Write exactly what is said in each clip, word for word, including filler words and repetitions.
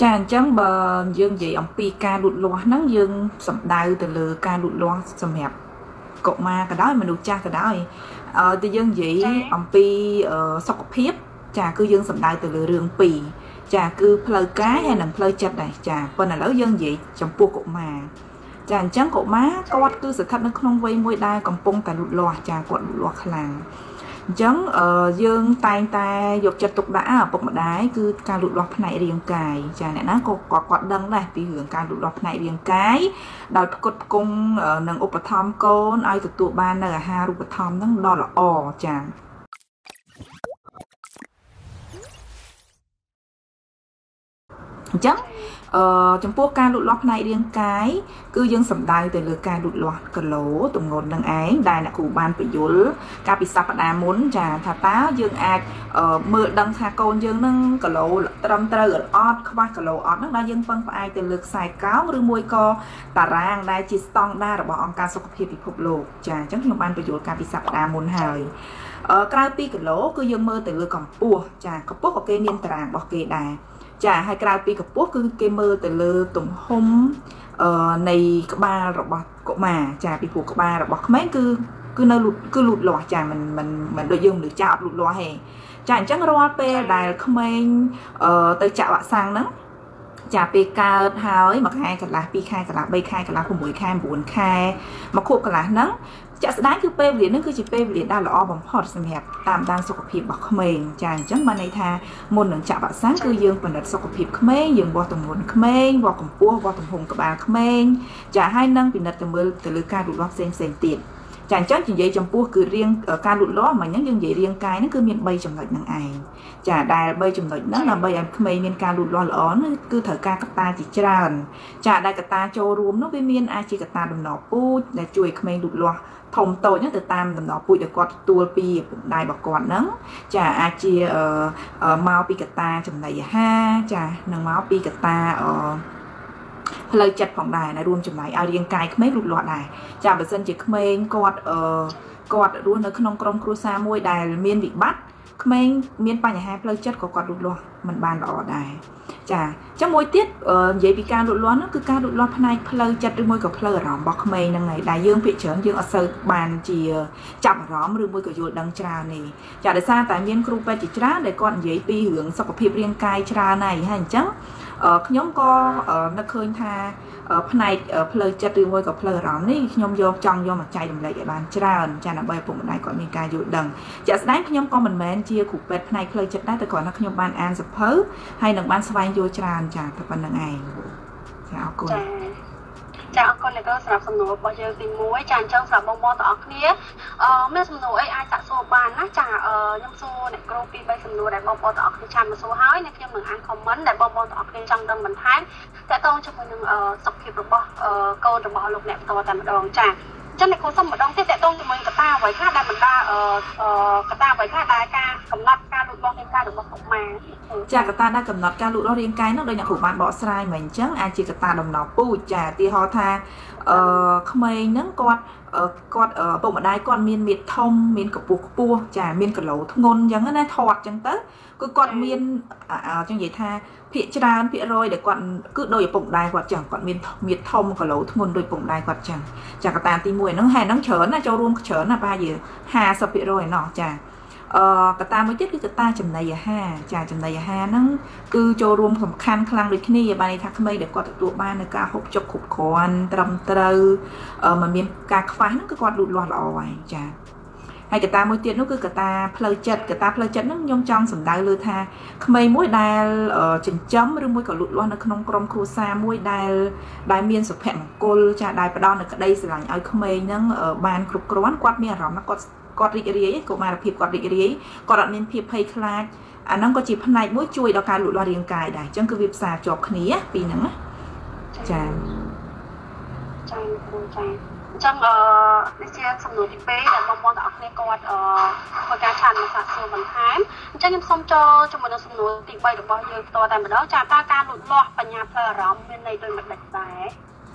cha chẳng bờ dương gì ông pi ca lụt loa nắng dương sầm đau từ lừa ca lụt loa sầm hẹp cột ma cái đó mà được cha cái đó ờ từ dương gì ông pi ở sọc hiếp cha cứ dương sầm đau từ lừa rương pì cha cứ phơi cái hay làm phơi chặt này cha còn là lỡ dương gì trong pua cột mà cha chẳng cột má có cứ sự thật nó không vây môi đai còn pung tại lụt loa cha quặn lụt loa làng chẳng ở dương tay tay dục chặt tục đã ở bụng đái cứ ca lụt lọt này riêng cài chả này nó có có quạt đăng này vì hưởng ca lụt lọt này riêng cái đòi cột cung ở nâng ốp thom côn ai từ tụ ban là ha ốp thom nó đo là ò chàng chắc ờ trong phố ca lụt lọt này riêng cái cứ dương sầm đai từ lừa ca lụt lọt cờ lỗ tụng ngôn đằng ái đài là cụ ban bị dối ca bị sập đà muốn trà thà tá dương ai ờ mưa đằng xa côn dương nâng cờ lỗ trầm tơ ở ót không ba cờ lỗ ót nó đã dương phân phải từ lừa xài cáo rư môi co tà rang đai chỉ stong đa là bỏ ông ca sọc hiệp bị phục lộ trà chắc nhiều ban bị dối ca bị sập đà muốn hời ờ cài pi cờ lỗ cứ dương mơ từ lừa còn pua trà có pua có cây niên tràng bỏ cây đà chả hai cái pi cặp quốc cứ cái mơ từ lơ tụng hôm này có ba rồi bọt cọ mà chả bị cuộc có ba rồi bọt mấy cứ cứ nơi lụt cứ lụt lọt chả mình mình mình đội dùng được chạo lụt lọt hè chả chẳng ro pe đài không anh tới chạo bạn sang đó chả pe ca tháo mà hai cái là pi khai cái là bay khai cái là không buổi khai buồn khai mà khô cái là nắng chả sẽ đá cứ pe liền nó cứ chỉ pe liền đa là o bằng hot xem hẹp tạm đang sọc hiệp bọc mình chàng chẳng ban này tha môn lần chạm bạn sáng cứ dương phần đặt sọc hiệp khmei dương vào tầm nguồn khmei vào cầm pua vào tầm hùng cả bà khmei chả hai năng vì đặt từ mưa từ lưới ca đụt lót xem xem tiền chàng chắc chỉ vậy trong pua cứ riêng ở ca đụt lót mà những dương vậy riêng cái nó cứ miền bay trong ngạch năng ai chả đài bay trong ngạch nó là bay em khmei miền ca đụt lót ló nó cứ thở ca các ta chỉ tràn chả đài cả ta cho rùm nó với miền ai chỉ cả ta đầm nọ pu là chui khmei đụt lót thông tội nhất từ tam tầm đó bụi được quạt tua pi đài bọc quạt nắng chả ai chia ở ở mau pi ta chấm này ha chả nâng máu pi ta ở lời chặt phòng đài này luôn chấm này ai riêng cài mấy lụt lọt đài chả bản thân chỉ mấy quạt ở quạt luôn ở không trong cua sa môi đài miên bị bắt mấy miên pa nhà hai lời chất có quạt lụt lọt mình bàn đỏ đài chả trong môi tiết vậy vì ca lụt lọt nó cứ ca lụt lọt này lời chặt đôi môi của lời rõm bọc mấy năng này đại dương bị chớn dương ở sâu bàn chỉ chậm rõm đôi môi của ruột đằng trà này chả để xa tại miền krupa chỉ trá để con giấy pi hưởng sọc hiệp riêng cai trà này hay chắc ở nhóm co ở nó khơi tha ở này ở lời chặt đôi môi của lời rõm này nhóm vô trong vô mặt chạy đầm lệ bàn trà trà là bay bụng này còn miền cai ruột đằng chả đánh nhóm con mình men chia cục bẹt này lời chặt đáแต่ก่อนnó nhóm ban an sập phớ hay đằng ban xoay vô trà chả thật phần đằng này chào cô chào con này có sập sầm nổ bao giờ tình muối chàng trong sập bông bông tỏ kia mấy sầm nổ ấy ai chặt số bàn á chả nhâm số này copy bay sầm nổ đại bông bông tỏ kia chàng mà số hói này khi mình ăn comment đại bông bông tỏ kia trong tâm mình thái tại tôi cho mình sọc hiệp được bao câu được bao lục nẹp to tại một đòn chàng cho nên cô xong một đòn tiếp tại tôi cho mình cả ta với khác đại mình ta cả ta với khác đại ca cầm nát ca lụt bao ca được bao cục mà chả cả ta đã cầm nọt ca lụt đó riêng cái nó đây là của bạn bỏ sai mình chắc ai chỉ cả ta đồng nọ pu chả ti ho tha không ai nắng con con ở bụng ở đây con miên miệt thông miên cặp buộc pua chả miên cặp lẩu ngôn giống cái thọt chẳng tới cứ con miên trong vậy tha phía tràn phía rồi để con cứ đôi bụng đai quạt chẳng con miên miệt thông cặp lẩu ngôn đôi bụng đai quạt chẳng chả cả ta ti mùi nó hay nó chớn là cho luôn chớn là ba gì hà sập phía rồi nọ chả ờ cả ta mới chết cái ta chầm này ha chả chầm này ha nó cứ cho rùm sầm khăn khăn được cái này bài thắc mây để có được tụ ba này ca hộp chọc hộp con trầm trơ ờ mà miền ca phá nó cứ con lụt lọt lòi chả hay cả ta mới tiết nó cứ cả ta phơi chật cả ta phơi chật nó nhông trong sầm đai lư tha mây mũi đai ở chừng chấm rồi mũi cả lụt lọt nó không trong khu xa mũi đai đai miên sụp hẹn cô chả đai đo được ở đây sẽ là những mây nó ở bàn cục cán quạt miên rõm nó có quạt rì rì của mà phiệp quạt rì rì còn đặt nên phiệp hay khai anh nó có chỉ phần này mỗi chui đào cài lụt loa riêng cài này chẳng cứ việc xả chọc khía vì nắng chà chẳng đi xe sầm nổi pê để mong mong đọc nên quạt quạt cá chăn mà sạt sườn bằng thái chẳng em xong cho cho mình sầm nổi thì bay được bao nhiêu to tại mà đó chả ta ca lụt loa và nhà phở rõm bên này tôi mặc đẹp tài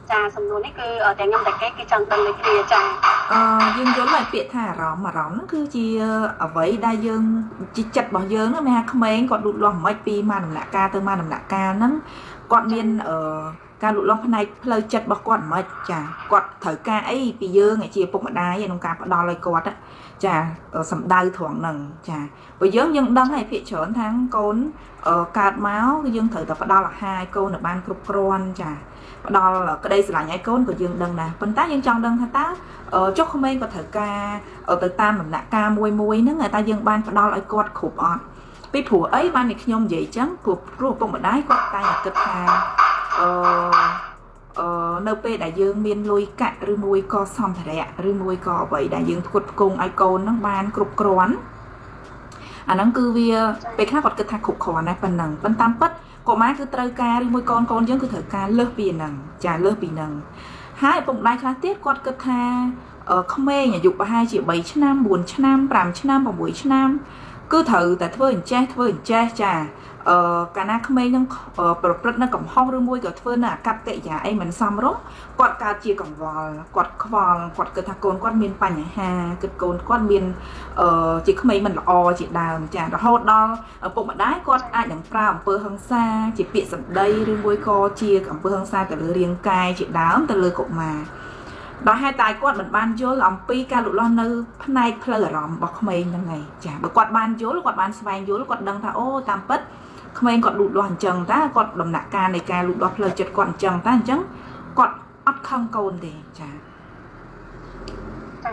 ចាសំណួរនេះគឺទាំងខ្ញុំតែគេគេចង់ដឹងដូចគ្នាចាអឺយើងយល់ហើយពាក្យថាអារម្មណ៍អារម្មណ៍ហ្នឹងគឺជាអ្វីដែលយើងជាចិត្តរបស់យើងហ្នឹងមានថាក្មេងគាត់លូតលាស់មិនពីមកដំណាក់កាលទៅមកដំណាក់កាលហ្នឹងគាត់មានអឺការលូតលាស់ផ្នែកផ្លូវចិត្តរបស់គាត់មិនចាគាត់ត្រូវការអីពីយើងជាពុកម្ដាយក្នុងការផ្ដល់ឲ្យគាត់ចាសម្ដៅត្រង់ហ្នឹងចាព្រោះយើងយើងដឹងហើយភាគច្រើនថាកូនកើតមកគឺយើងត្រូវតែផ្ដល់អាហារឲ្យកូនឲ្យបានគ្រប់គ្រាន់ចាផ្ដល់ក្តីស្រឡាញ់ឲ្យកូនក៏យើងដឹងដែរប៉ុន្តែយើងចង់ដឹងថាតើចុះក្មេងក៏ត្រូវការទៅតាមដំណាក់កាលមួយមួយហ្នឹងតែយើងបានផ្ដល់ឲ្យគាត់គ្រប់អត់ពីព្រោះអីបានតែខ្ញុំនិយាយអញ្ចឹងព្រោះព្រោះពុកម្ដាយគាត់តែគិតថាអឺអឺនៅពេលដែលយើងមានលុយកាក់ឬមួយក៏សម្ភារៈឬមួយក៏អ្វីដែលយើងផ្គត់ផ្គង់ឲ្យកូនហ្នឹងបានគ្រប់គ្រាន់អាហ្នឹងគឺវាពេលខ្លះគាត់គិតថាគ្រប់គ្រាន់ដែរប៉ុណ្ណឹងប៉ុន្តែពិតកុមារគឺត្រូវការឬមួយកូនកូនយើងគឺត្រូវការលើសពីហ្នឹងចាលើសពីហ្នឹងហើយពុកម្ដាយខ្លះទៀតគាត់គិតថាក្មេងអាយុប្រហែលជាបីឆ្នាំបួនឆ្នាំប្រាំឆ្នាំប្រាំមួយឆ្នាំគឺត្រូវតែធ្វើអញ្ចេះធ្វើអញ្ចេះចាអឺកាលណាក្មេងនឹងប្រព្រឹត្តនៅកំហុសឬមួយក៏ធ្វើនៅអកប្បកិរិយាអីមិនសមរម្យគាត់កើតជាកង្វល់គាត់ខ្វល់គាត់គិតថាកូនគាត់មានបញ្ហាគិតកូនគាត់មានអឺជាក្មេងមិនល្អជាដើមចារហូតដល់ពុកម្ដាយគាត់អាចនឹងប្រើអំពើហិង្សាជាពាក្យសម្ដីឬមួយក៏ជាអំពើហិង្សាទៅលើរាងកាយជាដើមទៅលើកុមារដោយហេតុតែគាត់មិនបានយល់អំពីការលូតលាស់នៅផ្នែកផ្លូវអារម្មណ៍របស់ក្មេងហ្នឹងឯងចាបើគាត់បានយល់គាត់បានស្វែងយល់គាត់ដឹងថាអូតាមពិតក្មេងគាត់លូតលាស់អញ្ចឹងតាគាត់ដំណាក់កាលនៃការលូតលាស់ផ្លូវចិត្តគាត់អញ្ចឹងតាអញ្ចឹងគាត់អត់ខឹងកូនទេចាចា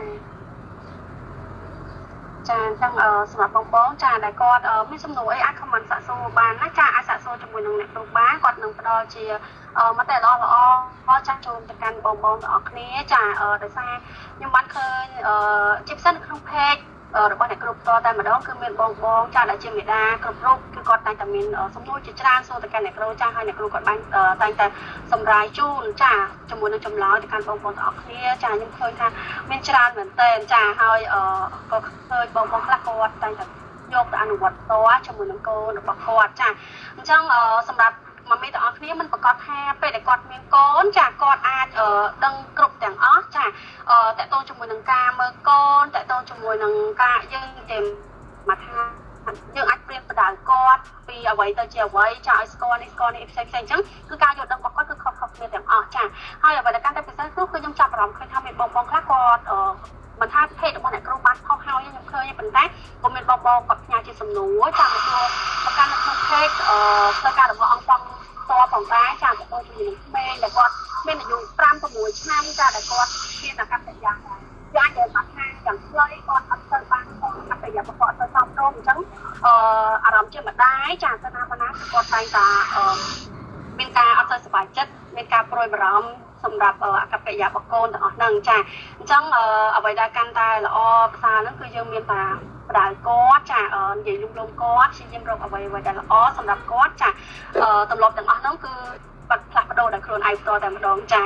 ចាអញ្ចឹងសម្រាប់បងបងចាដែលគាត់មានសំណួរអីអាចខមមិនសាកសួរបានណាចាអាចសាកសួរជាមួយនឹងអ្នកគ្រូបានគាត់នឹងផ្ដល់ជាមតិល្អល្អចាស់ចូលទៅកាន់បងបងទាំងអស់គ្នាចាដោយសារខ្ញុំបានឃើញជាពិសេសនៅក្នុង page របស់អ្នកគ្រូផ្ទាល់តែម្ដងគឺមានបងបងចាដែលជាមេដាគ្រប់រូបគឺគាត់តែងតែមានសំណួរជាច្រើនសួរទៅកាន់អ្នកគ្រូចាហើយអ្នកគ្រូគាត់បានតែងតែសម្រាយជូនចាជាមួយនឹងចម្លើយទៅកាន់បងប្អូនទាំងអស់គ្នាចាខ្ញុំឃើញថាមានច្រើនមែនទែនចាហើយក៏ឃើញបងប្អូនខ្លះគាត់តែងតែយកទៅអនុវត្តផ្ទាល់ជាមួយនឹងកូនរបស់គាត់ចាអញ្ចឹងសម្រាប់មកមេទាំងអស់គ្នាមិនប្រកាសថាពេលដែលគាត់មានកូនចាគាត់អាចដឹងគ្រប់ទាំងអស់ចាតកតងជាមួយនឹងការមើលកូនតកតងជាមួយនឹងការយើងទេមកថាយើងអាចព្រៀនបដៅគាត់ពីអ្វីទៅជាអ្វីចាឲ្យស្គាល់នេះស្គាល់នេះផ្សេងផ្សេងអញ្ចឹងគឺការយល់ដឹងរបស់គាត់គឺខុសៗគ្នាទាំងអស់ចាហើយអ្វីដែលកាន់តែពិសេសនោះគឺខ្ញុំចាប់អារម្មណ៍ឃើញថាមានបងបងខ្លះគាត់មិនថាភេទរបស់អ្នកគ្រូបានខុសហើយខ្ញុំឃើញប៉ុន្តែក៏មានបងបងគាត់ផ្ញើជាសំណួរចាមកចូលប្រកាន់នៅក្នុងភេទអឺផ្លូវការរបស់អង្គផងតផងដែរចាទៅជាមួយនឹងក្មេងដែលគាត់មានអាយុប្រាំប្រាំមួយឆ្នាំចាដែលគាត់មានអាកប្បកិរិយាដែរយ៉ាងដែលបាត់ខាងយ៉ាងខ្លីគាត់អត់ទៅបានអកប្បកិរិយារបស់គាត់ទៅសំរុំអញ្ចឹងអឺអារម្មណ៍ជាម្ដាយចាទៅណាមកណាគាត់តែងតែអឺមានការអត់ទៅសុខចិត្តមានការព្រួយបារម្ភសម្រាប់អកប្បកិរិយារបស់កូនទាំងអស់ហ្នឹងចាអញ្ចឹងអ្វីដែលកាន់តែល្អភាសាហ្នឹងគឺយើងមានតាបដៅគាត់ចានិយាយលំលំគាត់ព្យាយាមរកអ្វីអ្វីដែលល្អសម្រាប់គាត់ចាទម្លាប់ទាំងអស់ហ្នឹងគឺបាត់ផ្លាស់ប្ដូរដល់ខ្លួនឯងផ្ទាល់តែម្ដងចា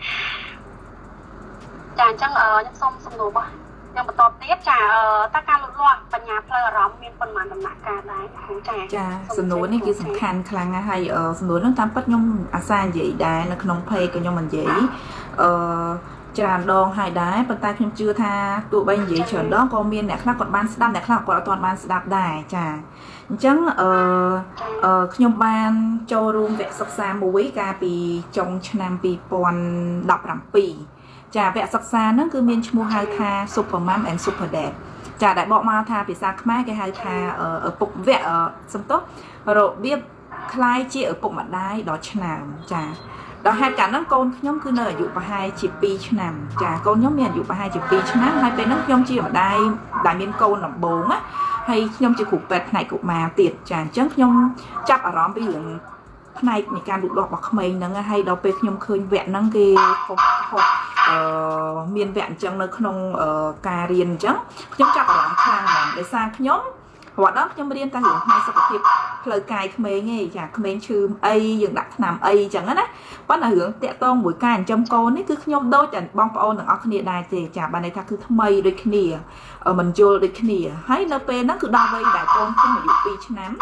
ចាអញ្ចឹងខ្ញុំសូមសំណួររបស់ខ្ញុំបន្តទៀតចាតើការលូតលាស់បញ្ញាផ្លូវអារម្មណ៍មានប៉ុន្មានដំណាក់កាលដែរចាចាសំណួរនេះគឺសំខាន់ខ្លាំងណាស់ហើយសំណួរហ្នឹងតាមពិតខ្ញុំអាសានិយាយដែរនៅក្នុង page ក៏ខ្ញុំនិយាយអឺច្រើនដងហើយដែរប៉ុន្តែខ្ញុំជឿថាទោះបីនិយាយច្រើនដងក៏មានអ្នកខ្លះគាត់បានស្ដាប់អ្នកខ្លះគាត់អត់ទាន់បានស្ដាប់ដែរចាអញ្ចឹងអឺខ្ញុំបានចូលរួមវគ្គសិក្សាមួយកាលពីចុងឆ្នាំពីរពាន់ដប់ប្រាំពីរចាវគ្គសិក្សាហ្នឹងគឺមានឈ្មោះហៅថា Super Mom and Super Dad ចាដែលបកមកថាភាសាខ្មែរគេហៅថាឪពុកវគ្គសំទោសរបៀបคล้ายជាឪពុកម្ដាយដល់ឆ្នាំចាដល់ហេតុការហ្នឹងកូនខ្ញុំគឺនៅអាយុប្រហែលជាពីរឆ្នាំចាកូនខ្ញុំមានអាយុប្រហែលជាពីរឆ្នាំហើយពេលហ្នឹងខ្ញុំជាម្ដាយដែលមានកូនដំបូងណាហើយខ្ញុំជាគ្រូពេទ្យផ្នែកកុមារទៀតចាអញ្ចឹងខ្ញុំចាប់អារម្មណ៍ពីរឿងផ្នែកនៃការលូតលាស់របស់ក្មេងហ្នឹងហើយដល់ពេលខ្ញុំឃើញវគ្គហ្នឹងគេហុកហុកអឺមានវគ្គអញ្ចឹងនៅក្នុងការរៀនអញ្ចឹងខ្ញុំចាប់អារម្មណ៍ខ្លាំងណាស់ដោយសារខ្ញុំរត់ដល់ខ្ញុំរៀនតែរឿងផ្នែកសុខភាពផ្លូវកាយក្មេងឯងចាក្មេងឈឺអីយើងដាក់ថ្នាំអីអញ្ចឹងណាប៉ុន្តែរឿងតាក់ទងមួយការចិញ្ចឹមកូននេះគឺខ្ញុំដូចតែបងប្អូនទាំងអស់គ្នាដែរទេចាបានន័យថាគឺថ្មីដូចគ្នាមិនយល់ដូចគ្នាហើយនៅពេលហ្នឹងគឺដល់វ័យដែលកូនខ្ញុំអាយុពីរឆ្នាំ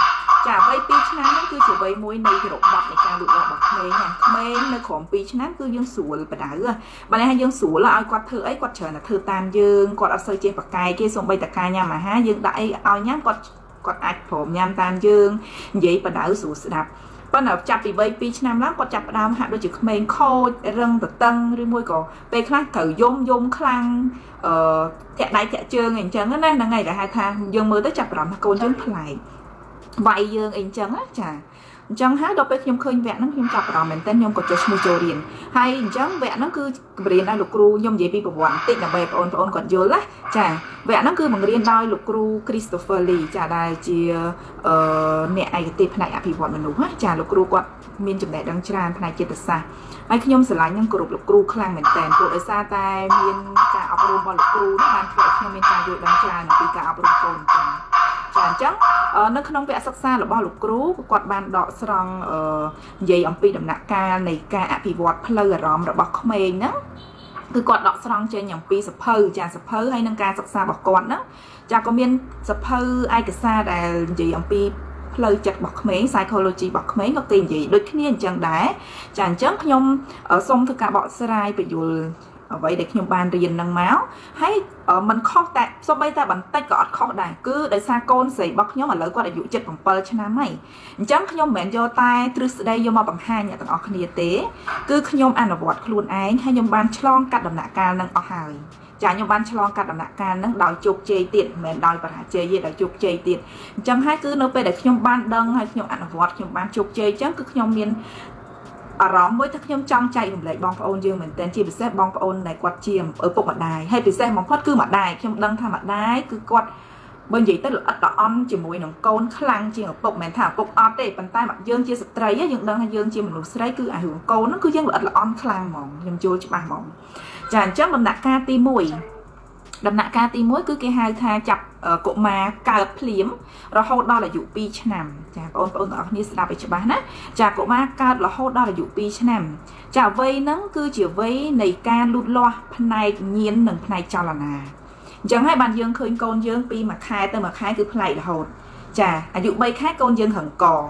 chả vây pi chăn nó cứ chỉ vây môi này thì độ bọt này càng lụt lọt bọt mê nha mê nơi khoảng pi chăn cứ dương sủa bà đá rồi bà này hay dương sủa là ai quạt thử ấy quạt trở là thử tam dương quạt ở sơi trên bạc cài kia xong bay tạc cài nha mà ha dương đại ao nhát quạt quạt ạch phồm nham tam dương vậy bà đá sủa sẽ đạp con nào chặt bị vây pi chăn lắm quạt chặt đào hạ đôi chữ mê khô răng bật tân rồi môi cổ pe khác thử dôm dôm khăn ờ thẹn đáy thẹn trơn hình trơn á là ngày là hai tháng dương mới tới chặt làm cô dương lại vậy dương hình trơn á chả chẳng hát đâu phải nhom khơi vẹn nó nhom chặt làm mình tên nhom có chơi mua chơi điện hay chẳng vẹn nó cứ riêng ai lục cru nhom dễ bị bộc quản tịnh là bẹp ôn ôn còn dối lá chả vẹn nó cứ bằng riêng đôi lục cru Christopher Lee chả đài chia mẹ ai tịnh này à bị bọn mình đúng á chả lục cru quạt miền chủng đại đăng tràn này chia thật xa ai nhom sửa lại nhưng cột lục cru khang mình tên cột ở xa tai miền cả áp rùm bò lục cru nó đang cột nhom miền tràn dội đăng tràn từ cả áp rùm cồn chả chắc nó không vẽ sắc xa là bao lục cru quạt bàn đỏ sòng dây ông pi đầm nạc ca này ca bị vọt plei ở ròm rồi bọc mền đóคือกอดดอกสรองเจนอย่างปีสะเพอจ่าสะเพอให้นังการศึกษาบอกก่อนนะจ่าก็มีสะเพอไอ้กษาแต่อย่างปีเลยจัดบอกเมย์ psychology บอกเมย์ก็ตีนอย่างโดยที่นี่จังได้จ่าจังขยมทรงถึงการบอกสลายไปอยู่vậy để nhung ban riêng năng máu hay ở mình khó tại so bây ta bắn tay gọt khó đại cứ để xa côn sấy bọc nhóm mà lỡ qua để dụ chết bằng pơ cho nam mày chẳng nhung mẹ do tai từ đây vô mà bằng hai nhà tầng ở khía tế cứ nhung ăn ở vọt luôn ấy hay nhung ban chlong cắt đầm nạ ca năng ở hài chả nhung ban chlong cắt đầm nạ ca năng đòi chụp chơi tiền mẹ đòi và chơi gì đòi chụp chơi tiền chẳng hai cứ nó về để nhung ban đơn hay nhung ăn ở vọt nhung ban chụp chơi chẳng cứ nhung miên ở đó mới thắc nhom trong chạy cùng lại bong ôn dương mình tên chi bị xếp bong ôn này quạt chiềm ở bộ mặt đài hay bị xếp bong quạt cứ mặt đài trong đăng tham mặt đài cứ quạt bên gì tới là ở on chỉ mũi nòng côn khăng chi ở bộ mình thả bộ on để bàn tay mặt dương chia sợi tray á dương đăng hay dương chi mình lục tray cứ ảnh hưởng côn nó cứ dương là on khăng mỏng nhưng chưa chỉ bằng mỏng chàng chắc mình đặt ca ti mũi đầm nạ ca ti mũi cứ cái hai tha chập cổ mà cà phím rồi hốt đó là dụ pi nằm chà ôn ôn ở như sao bị chụp bán á chà cổ mà cà là hốt đó là dụ pi nằm chà vây nắng cứ chỉ vây này ca lút lo này nhiên nâng này cho là nà chẳng hai bàn dương khơi con dương pi mà khai tới mà khai cứ play là hốt chà à dụ bay khác con dương hẳn cò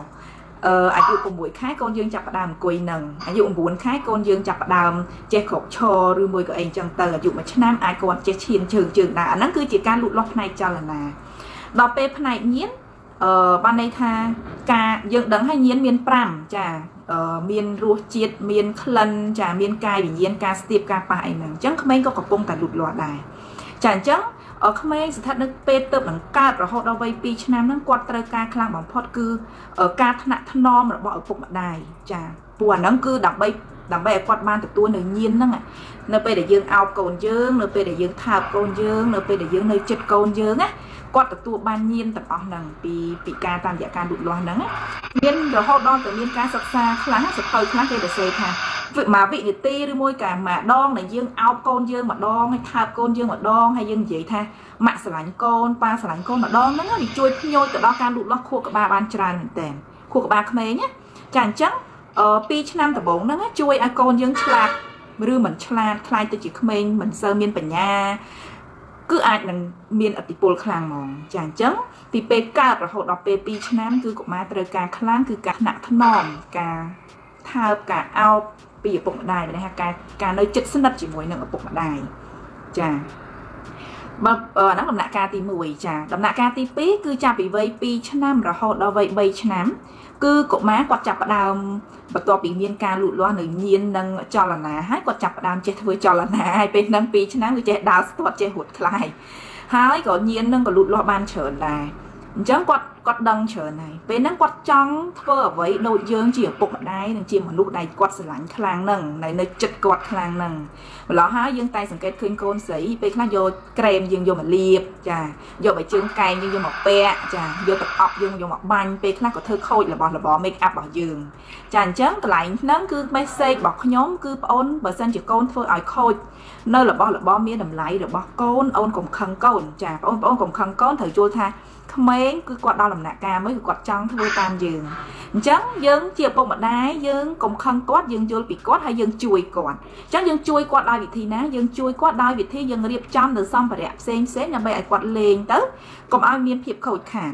ờ à dụ cùng buổi khác con dương chập đàm quỳ nằng à dụ buồn khác con dương chập đàm che khẩu cho rồi mùi của anh chẳng tờ à dụ mà nam ai còn che chiên trường trường đã nó cứ chỉ ca lụt lót này cho là nà đọc pe này nhiến ờ ban đây tha ca dương đấng hay nhiến miền pram chà ờ miền ruột chiết miền khăn chà miền cai bị nhiến ca stiệp ca phải nằng chẳng không mấy có cọc bông cả lụt lọt đài chẳng chẳng ở không mấy sự thật nó pe tập đằng ca rồi họ đâu vay pi nam nó quạt tơ ca khang bằng phật cứ ở ca thằng nặng thằng non rồi bỏ ở phục mặt đài chà buồn nó cứ đằng bay đằng bay quạt ban từ tua nơi nhiên đó ạ nơi pe để dương ao cồn dương nơi pe để dương thạp cồn dương nơi pe để dương nơi chật cồn dương á quạt từ tua ban nhiên từ ở nằng pi pi ca tam dạ ca đụt loan nắng á nhiên rồi họ đo từ miên ca sặc xa kháng sặc hơi kháng cây để xây thà vị mà vị để ti đi môi cả mà đon này dương ao cồn dương mà đon hay thạp cồn dương mà đon hay dương vậy tha mạng sờ lạnh côn pa sờ lạnh côn mà đon nó bị chui nhôi từ đó can đụt lót khu cả ba ban tràn mình tèm khu cả ba khmé nhé chàng chắc ở pi năm từ bốn nó chui ai côn dương chạc rư mình chạc khai từ chỉ khmé mình sơ miên bẩn nha cứ ai mình miên ở tịch pol khang mỏng chàng chắc thì pe ca rồi họ đọc pe pi năm cứ cũng mà từ cả khang cứ cả nặng thân nòm cả thao cả ao pi ở bụng đài này ha cả cả nơi chất sinh đất chỉ mỗi nằm ở bụng đài chàng mà ờ nó làm nạ ca ti mùi chà làm nạ ca ti pí cứ cha bị vây pi cho năm rồi họ đâu vậy bay cho năm cứ cột má quạt chặt đào bật to bị miên ca lụt loa người nhiên nâng cho là nà hái quạt chặt đào chết với cho là nà hai bên nâng pi cho năm người trẻ đào sport chơi hụt lại hái có nhiên nâng có lụt loa ban trở lại chẳng quạt quạt đăng trở này bên nâng quạt trắng thơ với nội dương chỉ ở bụng đáy nên chỉ một lúc này quạt sờ lạnh khang nâng này nơi chật quạt khang nâng mà nó hái dương tay sừng kết khuyên côn sấy bên khác vô kem dương vô mà liệp chà vô bài trứng cay nhưng vô một pe chà vô tập ọc dương vô một banh bên khác có thơ khôi là bỏ là bỏ make up bỏ giường chà chấn cái lạnh nắng cứ mấy xe bỏ nhóm cứ ôn bờ sân chỉ côn thôi ỏi khôi nơi là bỏ là bỏ miếng đầm lấy được bỏ côn ôn cùng khăn côn chà ôn ôn cùng khăn côn thời chua tha mấy cứ quạt đau làm nạ ca mới quạt trăng thôi tam giường chấn dương chia bông mặt đáy dương cùng khăn quát dương vô bị quát hay dương chui còn chấn dương chui quạt đai vị thi ná dương chui quát đai vị thi dương điệp trăm từ xong phải đẹp xem xét là bây quạt lên tới cùng ai miên hiệp khẩu khản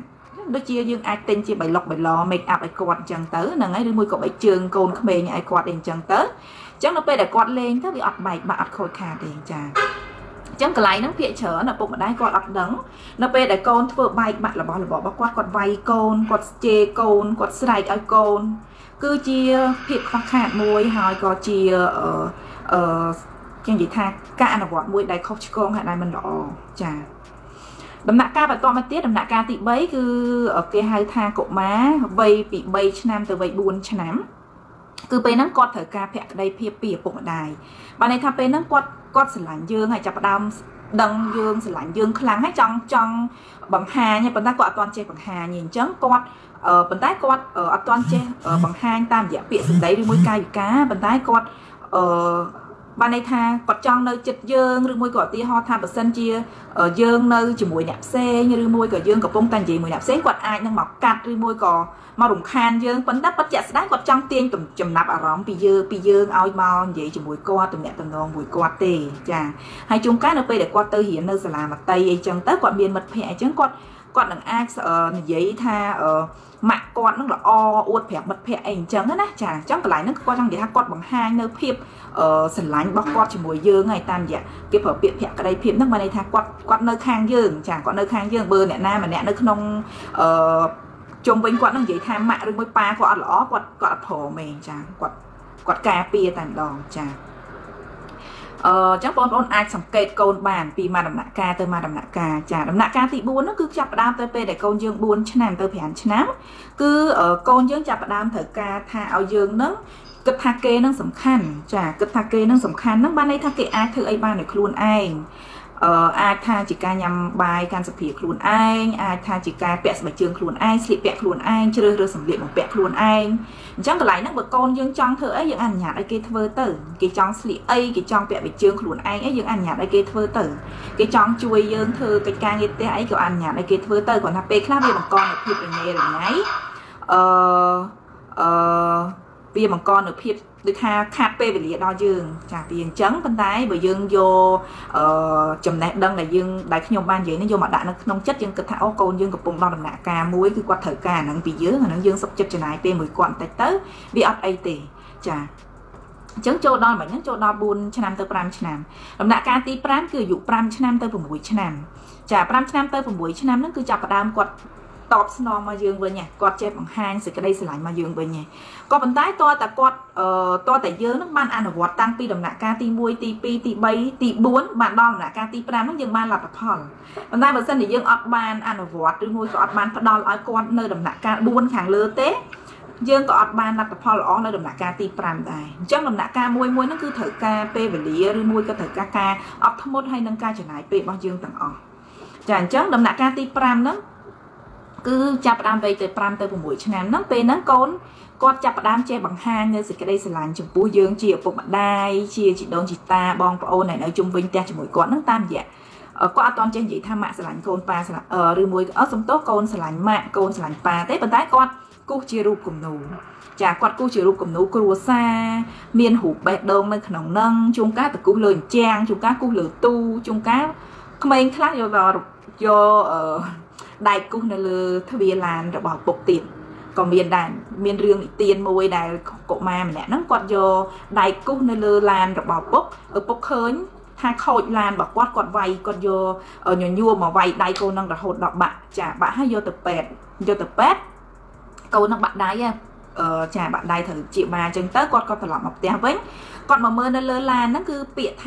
ដូចជាយើងអាចទិញជាបៃលុកបៃឡ make up ឲ្យគាត់អញ្ចឹងទៅហ្នឹងហើយឬមួយក៏បៃជើងកូនក្មេងឲ្យគាត់អីអញ្ចឹងទៅអញ្ចឹងនៅពេលដែលគាត់លេងទៅវាអត់បែកបាក់អត់ខូចខាតទេចាអញ្ចឹងកន្លែងហ្នឹងភាគច្រើនឪពុកម្ដាយគាត់អត់ដឹងនៅពេលដែលកូនធ្វើបែកបាក់របស់របររបស់គាត់គាត់វាយកូនគាត់ជេរកូនគាត់ស្រែកឲ្យកូនគឺជាភាពខ្វះខាតមួយហើយក៏ជាអឺអឺជានិយាយថាការអនុវត្តមួយដែលខុសឆ្គងហើយដែលមិនល្អចាដំណាក់កាលបន្តមកទៀតដំណាក់កាលទីបីគឺគេហៅថាកុមារវ័យពីបីឆ្នាំទៅវ័យបួនឆ្នាំគឺពេលហ្នឹងគាត់ត្រូវការភក្ដីភាពពីឪពុកម្ដាយបានន័យថាពេលហ្នឹងគាត់គាត់ស្រឡាញ់យើងហើយចាប់ផ្ដើមដឹងយើងស្រឡាញ់យើងខ្លាំងហើយចង់ចង់បង្ហាញប៉ុន្តែគាត់អត់ទាន់ចេះបង្ហាញទេអញ្ចឹងគាត់ប៉ុន្តែគាត់អត់ទាន់ចេះបង្ហាញតាមរយៈពាក្យសម្ដីឬមួយកាយវិការប៉ុន្តែគាត់អឺបានន័យថាគាត់ចង់នៅចិត្តយើងឬមួយក៏ឧទាហរណ៍ថាបើសិនជាយើងនៅជាមួយអ្នកផ្សេងឬមួយក៏យើងកំពុងតែនិយាយមួយអ្នកផ្សេងគាត់អាចនឹងមកកាត់ឬមួយក៏មករំខានយើងប៉ុន្តែពិតជាក់ស្ដែងគាត់ចង់ទាញចំណាប់អារម្មណ៍ពីយើងពីយើងឲ្យមកនិយាយជាមួយគាត់ទំនាក់ទំនងមួយគាត់ទេចាហើយជួនកាលនៅពេលដែលគាត់ទៅរៀននៅសាលាមត្តេយ្យអីចឹងទៅគាត់មានមិត្តភ័ក្តិអីចឹងគាត់គាត់នឹងអាចនិយាយថាម៉ាក់គាត់នឹងល្អអួតប្រាប់មិត្តភ័ក្តិអីអញ្ចឹងណាចាអញ្ចឹងកន្លែងហ្នឹងគាត់ចង់និយាយថាគាត់បង្ហាញនៅភាពស្រឡាញ់របស់គាត់ជាមួយយើងហើយតាមរយៈគេប្រើពាក្យភក្ដីភាពហ្នឹងបានន័យថាគាត់គាត់នៅខាងយើងចាគាត់នៅខាងយើងបើអ្នកណាម្នាក់នៅក្នុងអឺជុំវិញគាត់នឹងនិយាយថាម៉ាក់ឬមួយប៉ាគាត់អត់ល្អគាត់គាត់អត់ព្រមទេចាគាត់គាត់ការពារតែម្ដងចាអឺចឹងបងប្អូនអាចសង្កេតកូនបានពីមួយដំណាក់កាលទៅមួយដំណាក់កាលចាដំណាក់កាលទីបួនហ្នឹងគឺចាប់ផ្ដើមទៅពេលដែលកូនយើងបួនឆ្នាំទៅប្រាំឆ្នាំគឺកូនយើងចាប់ផ្ដើមត្រូវការថាឲ្យយើងហ្នឹងគិតថាគេនឹងសំខាន់ចាគិតថាគេនឹងសំខាន់ហ្នឹងបានន័យថាគេអាចធ្វើអីបានដោយខ្លួនឯងអឺអាចថាជាការញ៉ាំបាយកាន់សុភាខ្លួនឯងអាចថាជាការពាក់ស្បែកជើងខ្លួនឯងស្លៀកពាក់ខ្លួនឯងជ្រើសរើសសម្លៀកបំពាក់ខ្លួនឯងអញ្ចឹងកន្លែងហ្នឹងបើកូនយើងចង់ធ្វើអីយើងអនុញ្ញាតឲ្យគេធ្វើទៅគេចង់ស្លៀកអីគេចង់ពាក់ស្បែកជើងខ្លួនឯងអីយើងអនុញ្ញាតឲ្យគេធ្វើទៅគេចង់ជួយយើងធ្វើកិច្ចការងារផ្ទះអីក៏អនុញ្ញាតឲ្យគេធ្វើទៅគាត់ថាពេលខ្លះវាបង្កនូវភាពរញ៉េរញ៉ៃអឺអឺវាបង្កនូវភាពដូចថាខាត់ពេលវេលាដល់យើងចាពីអញ្ចឹងប៉ុន្តែបើយើងយកអឺចំណេះដឹងដែលយើងដែលខ្ញុំបាននិយាយនេះយកមកដាក់នៅក្នុងចិត្តយើងគិតថាអូកូនយើងកំពុងដល់ដំណាក់កាលមួយគឺគាត់ត្រូវការអាហ្នឹងពីយើងអាហ្នឹងយើងសុខចិត្តចំណាយពេលមួយគាត់បន្តិចទៅវាអត់អីទេចាអញ្ចឹងចូលដល់មិនហ្នឹងចូលដល់បួនឆ្នាំទៅប្រាំឆ្នាំដំណាក់កាលទីប្រាំគឺអាយុប្រាំឆ្នាំទៅ៦ឆ្នាំចាប្រាំឆ្នាំទៅ៦ឆ្នាំហ្នឹងគឺចាប់ផ្ដើមគាត់តបស្នងមកយើងវិញគាត់ចេះបង្ហាញសេចក្តីស្រឡាញ់មកយើងវិញក៏ប៉ុន្តែតើតើគាត់អឺតើតើយើងនឹងបានអនុវត្តតាំងពីដំណាក់កាលទីមួយទីពីរទីបីទីបួនបានដល់ដំណាក់កាលទីប្រាំហ្នឹងយើងបានលទ្ធផលប៉ុន្តែបើសិនជាយើងអត់បានអនុវត្តឬមួយក៏អត់បានផ្ដល់ឲ្យគាត់នៅដំណាក់កាលបួនខាងលើទេយើងក៏អត់បានលទ្ធផលល្អនៅដំណាក់កាលទីប្រាំដែរអញ្ចឹងដំណាក់កាលមួយមួយហ្នឹងគឺត្រូវការពេលវេលាឬមួយក៏ត្រូវការការអត់ធ្មត់ហើយនឹងការចំណាយពេលរបស់យើងទាំងអស់ចាអញ្ចឹងដំណាក់កាលទីប្រាំហ្នឹងគឺចាប់ផ្ដើមវ័យទៅប្រាំទៅ៦ឆ្នាំហ្នឹងពេលហ្នឹងកូនគាត់ចាប់ផ្ដើមចេះបង្ហាញនៅសេចក្តីស្រឡាញ់ចំពោះយើងជាឪពុកម្ដាយជាជីដូនជីតាបងប្អូនដែលនៅជុំវិញផ្ទះជាមួយគាត់ហ្នឹងតាមរយៈគាត់អត់តន់ចេះនិយាយថាម៉ាក់ស្រឡាញ់កូនប៉ាស្រឡាញ់ឬមួយអត់សំទោសកូនស្រឡាញ់ម៉ាក់កូនស្រឡាញ់ប៉ាទេប៉ុន្តែគាត់គូសជារូបគំនូរចាគាត់គូសជារូបគំនូរគ្រួសារមានរូបបេះដូងនៅក្នុងហ្នឹងជួនកាលទៅគូសលើអញ្ចាំងជួនកាលគូសលើទូជួនកាលក្មេងខ្លះយកយកអឺដៃគូសនៅលើទ្វារឡានរបស់ពុកទៀតក៏មានដែរមានរឿងនិទានមួយដែលកុមារម្នាក់ហ្នឹងគាត់យកដៃគូសនៅលើឡានរបស់ពុកឪពុកឃើញថាខូចឡានរបស់គាត់គាត់វាយគាត់យកញញួរមកវាយដៃកូនហ្នឹងរហូតដល់បាក់ចាបាក់ហើយយកទៅពេទ្យយកទៅពេទ្យកូនហ្នឹងបាក់ដៃអឺចាបាក់ដៃត្រូវជាបាអញ្ចឹងទៅគាត់ក៏ត្រឡប់មកផ្ទះវិញគាត់មកមើលនៅលើឡានហ្នឹងគឺពាក្យថា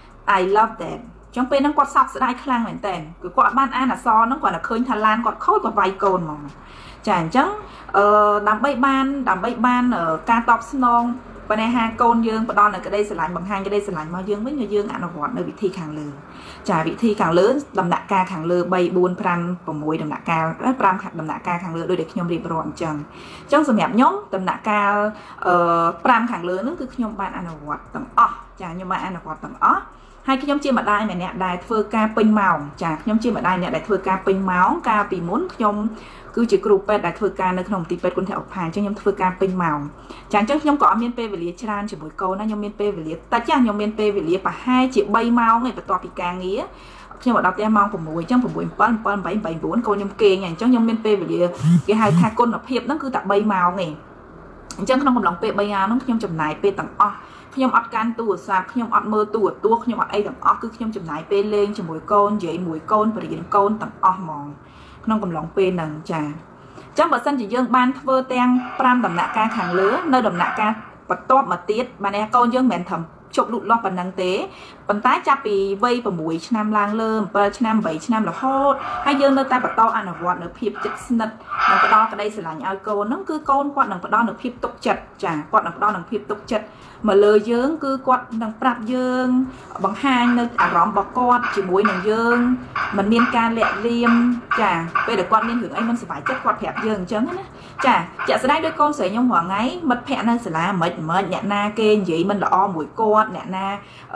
I love that trongពេលហ្នឹងគាត់សោកស្ដាយខ្លាំងមែនតើគឺគាត់អត់បានអានអក្សរហ្នឹងគាត់តែឃើញថាឡានគាត់ខូចគាត់វាយកូនហ្មងចាអញ្ចឹងអឺដើម្បីបានដើម្បីបានការតបស្នងបញ្ហាកូនយើងផ្ដល់នៅក្តីស្រឡាញ់បង្ហាញក្តីស្រឡាញ់មកយើងវិញគឺយើងអនុវត្តនៅវិធីខាងលើចាវិធីខាងលើដំណាក់កាលខាងលើ3 4 5 6ដំណាក់កាល5ដំណាក់កាលខាងលើដូចដែលខ្ញុំរៀបរាប់អញ្ចឹងអញ្ចឹងសម្រាប់ខ្ញុំដំណាក់កាលអឺ5ខាងលើហ្នឹងគឺខ្ញុំបានអនុវត្តទាំងអស់ចាខ្ញុំបានអនុវត្តទាំងអស់ហើយខ្ញុំជាម្ដាយម្នាក់ដែលធ្វើការពេញម៉ោងចាខ្ញុំជាម្ដាយម្នាក់ដែលធ្វើការពេញម៉ោងកាលពីមុនខ្ញុំគឺជាគ្រូពេទ្យដែលធ្វើការនៅក្នុងមន្ទីរពេទ្យគុណធឧបហាអញ្ចឹងខ្ញុំធ្វើការពេញម៉ោងចាអញ្ចឹងខ្ញុំក៏អត់មានពេលវេលាច្រើនជាមួយកូនណាខ្ញុំមានពេលវេលាតិចចាខ្ញុំមានពេលវេលាប្រហែលជា3ម៉ោងឯបន្ទាប់ពីការងារ nhưng mà đọc theo mong của mùi trong của mùi bắn bắn bảy bảy bốn cô nhom kê nhỉ trong nhom bên p về cái hai thai côn lập hiệp nó cứ tập bay màu này chân không còn lòng p bay áo nó nhom chầm này p tặng o nhom ọt can tu sạp nhom ọt mơ tu tua nhom ọt ai tặng o cứ nhom chầm này p lên cho mùi côn dậy mùi côn và điện côn tặng o mòn không còn lòng p nằng trà trong bờ sân chỉ dương ban vơ teng pram đầm nạ ca hàng lứa nơi đầm nạ ca bật top mà tiết bà nè con dương mẹn thầm chụp lụt lọt bằng năng tế bằng tái cha pì vây và mũi năm lang lơm bờ năm bảy năm là hốt hay dương nơi ta bật to ăn ở vọt được phìp chất nứt nằm cái đo cái đây sẽ là nhau cô nó cứ con quạt nằm cái đo được phìp tục chật chả quạt nằm đo được phìp tục chật mà lời dương cứ quạt nằm prap dương bằng hai nơi à rõm bọc quạt chỉ mũi nằm dương mình miên ca lẹ liêm chả bây giờ quạt miên hưởng anh mình sẽ phải chất quạt hẹp dương chấm hết chả chả sẽ đây đôi con sẽ nhông hoàng ấy mật hẹn nơi sẽ là mệt mệt nhẹ na kê gì mình là o mũi quạt nè na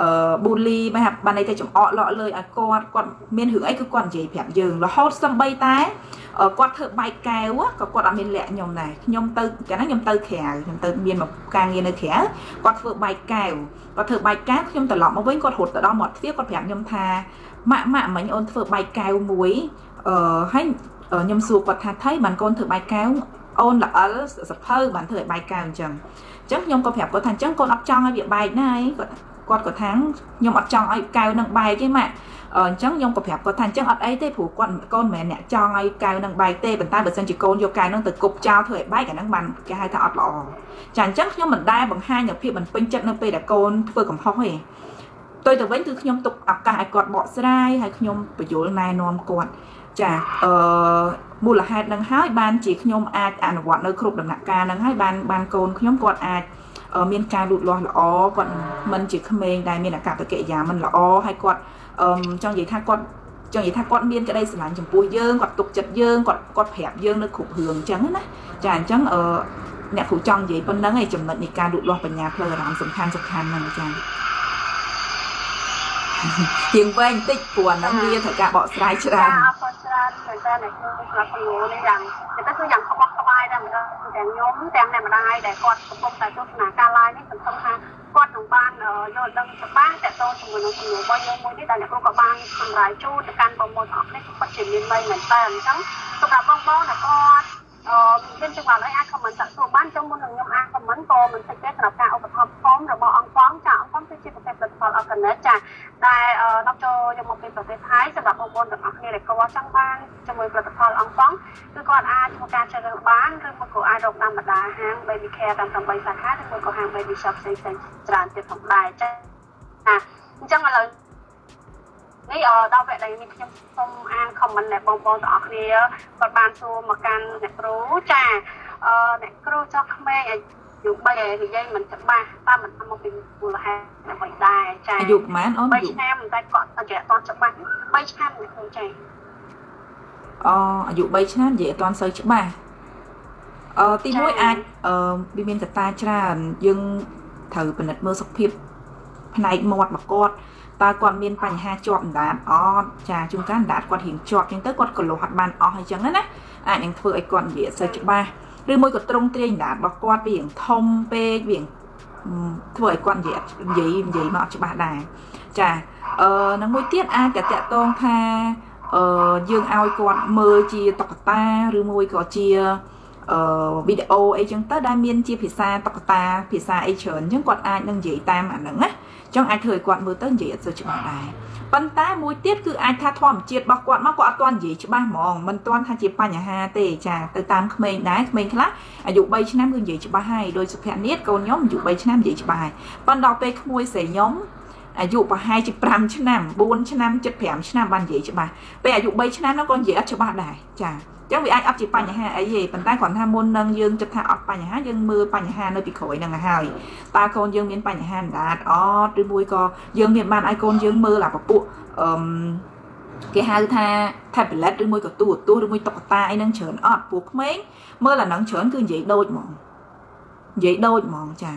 bully mà hạt ban này tay chồng ọ lọ lời à quạt quạt miên hưởng ấy cứ quạt gì hẹp dương là hot xăm bay tái ở quạt thợ bay cao á có quạt ở miền lẹ nhom này nhom tư cái nó nhom tư khẻ nhom tư miền một càng nghe nơi khẻ quạt thợ bay cao quạt thợ bay cát nhom tờ lọ với quạt hột ở đó một phía quạt hẹp nhom tha mạ mạ mà ôn thợ bay cao muối ở hay ở nhom sụp quạt thà thấy bạn con thợ bay cao ôn là ở sập thơ bạn thợ bay cao chẳng chắc nhom có hẹp có thành chắc con ấp trong ở việc bay này quạt của tháng nhom ấp trong ở cao nâng bay chứ mà ờ chắc nhung cặp hẹp có thành chắc ở ấy thế phủ con con mẹ nè cho ngay cài nâng bài tê bàn tay bật sân chỉ con vô cài nâng từ cục trao thời bái cả nâng bàn cái hai thợ lọ chẳng chắc nhưng mình đai bằng hai nhập phía mình pin chất nâng p đã con vừa cầm hóc hề tôi từ vẫn từ nhung tục ập cài quạt bọ sai hay nhung bị dỗ này non quạt chả ờ mua là hai nâng hai ban chỉ nhung ai ăn quạt nơi khúc đầm nặng ca nâng hai ban ban con nhung quạt ai ở miền ca lụt lo là ó quạt mình chỉ không mình đai miền là cả cái kệ giá mình là ó hay quạt trong vậy tha con trong vậy tha con miên cái đây sẽ làm chồng bùi dương quạt tục chật dương quạt quạt hẹp dương nó khủng hưởng trắng á chàng trắng ở nè phụ trong vậy bên đó ngày chồng mệnh ca đụt lo bên nhà phơi làm sủng khăn sủng khăn này chàng tiếng vang tích của nó bia thời cả bỏ sai chưa ra người ta nàyคือlàคนรู้ในอย่างแต่ก็คืออย่างเขาบอกสบายดังแต่งย้อมแต่งแหนมได้แต่กอดกระปงแต่ตัวหนาการลายนี่สำคัญค่ะกอดของบ้านเออโยนดังจากบ้านแต่โตสมุนสมุนบ่ยงมือที่แต่เนี่ยก็บ้านทำลายจู้แต่การประมวลออกนี่ก็ปัจจุบันใบเหมือนแต่ทั้งสำหรับบ้องบ้องนะกอดเออเป็นจังหวะไรอาคอมเมนต์จากตัวบ้านจงมุนหนึ่งยมอาคอมเมนต์โตมันจะเป็นสำหรับการเอาไปทำฟ้องหรือบ่องฟ้องจากองฟ้องที่จะเป็นประเด็นเอากันเนื้อจากได้เอ่อนอกจากยังมาเป็นประเด็นท้ายสำหรับองค์กรต่างๆเนี่ยก็ว่าจังบ้านจะมีประเด็นองฟ้องคือก่อนอาทำการเชิญบ้านหรือมันก็อาดอกนำมาด่าห้างใบบิแคร์ตามตามใบสาขาหรือมันก็ห้างใบบิช็อปเซ็งเซ็งจานเต็มของได้จ้ะอ่ะจังมาเลยนี่เออดาวแบบใดมีខ្ញុំសូមអាន comment ដែលបងប្អូនទាំងអស់គ្នាគាត់បានសួរមកកាន់អ្នកគ្រូចាអឺអ្នកគ្រូចោះក្មេងអាយុបីនិយាយមិនច្បាស់តាមមិនមកពីមូលហេតុដើម្បីដែរចាអាយុប៉ុន្មានអូនអាយុបីឆ្នាំតែគាត់អត់ចេះអត់ច្បាស់បីឆ្នាំអ្នកគ្រូចាអូអាយុបីឆ្នាំនិយាយអត់សូវច្បាស់អឺទីមួយអាចអឺវាមានកត្តាច្រើនយើងត្រូវពិនិត្យមើលសុខភាពផ្នែកមាត់របស់គាត់ตาก่อนมีปัญหาจอบด่านอ๋อจ่าจุ่มการด่านก่อนหินจอบยังเต้ก่อนกดโลหัดบานอ๋อให้จังนั้นนะอ่ะยังเถื่อไอ้ก่อนเหยียดใส่จุบ้าหรือมวยกดตรงเตียงด่านบอกก่อนเบี่ยงทอมเป้เบี่ยงเถื่อไอ้ก่อนเหยียดเหยียดเหยียดมาจุบ้าได้จ่าเอ่อนังมวยเตี้ยอาจจะแตะตรงพาเอ่อยืงเอาไอ้ก่อนมือจีตกตาหรือมวยก่อเจียเอ่อวิดีโอไอ้จังเต้ได้เมียนจีพิซซ่าตกตาพิซซ่าไอ้เฉินจังก่อนอาจนังเหยียดตามอันนั้นนะจังไอเถยกวาดมือต้นเหยียดจะจุดได้ปัญตามวยเตี้ยคือไอท่าทอมเจียดบอกกวาดมากกว่าตอนเหยียดจุบ้ามองมันตอนท่าจีปัญหาเตะจ่าแต่ตามเขมรได้เขมรคละอายุใบชนะมือเหยียดจุบ้าให้โดยสุภาพเนียดโกนย้อมอยู่ใบชนะเหยียดจุบ้าปันดอกไปขโมยเสียย้อมอายุปะให้จีปรำชนะบุญชนะจัดแผมชนะบันเหยียดจุบ้าไปอายุใบชนะแล้วก็เหยียดจุบ้าได้จ่าจังวิไออัพจีปัญหาไอ้ยี่ปัญตาก่อนท่ามนนังยืงจะท่าอัพปัญหายืงมือปัญหาในปีข่อยนังหายตาโกนยืงมีปัญหาดาดอ๋อหรือบุยก็ยืงมีบ้านไอโกนยืงมือหลับปะปุ๊cái hai tha thay bị lết đôi môi có tu tu đôi môi tóc ta ai nâng chởn ọt buộc mấy mơ là nâng chởn cứ dậy đôi mòn dậy đôi mòn trà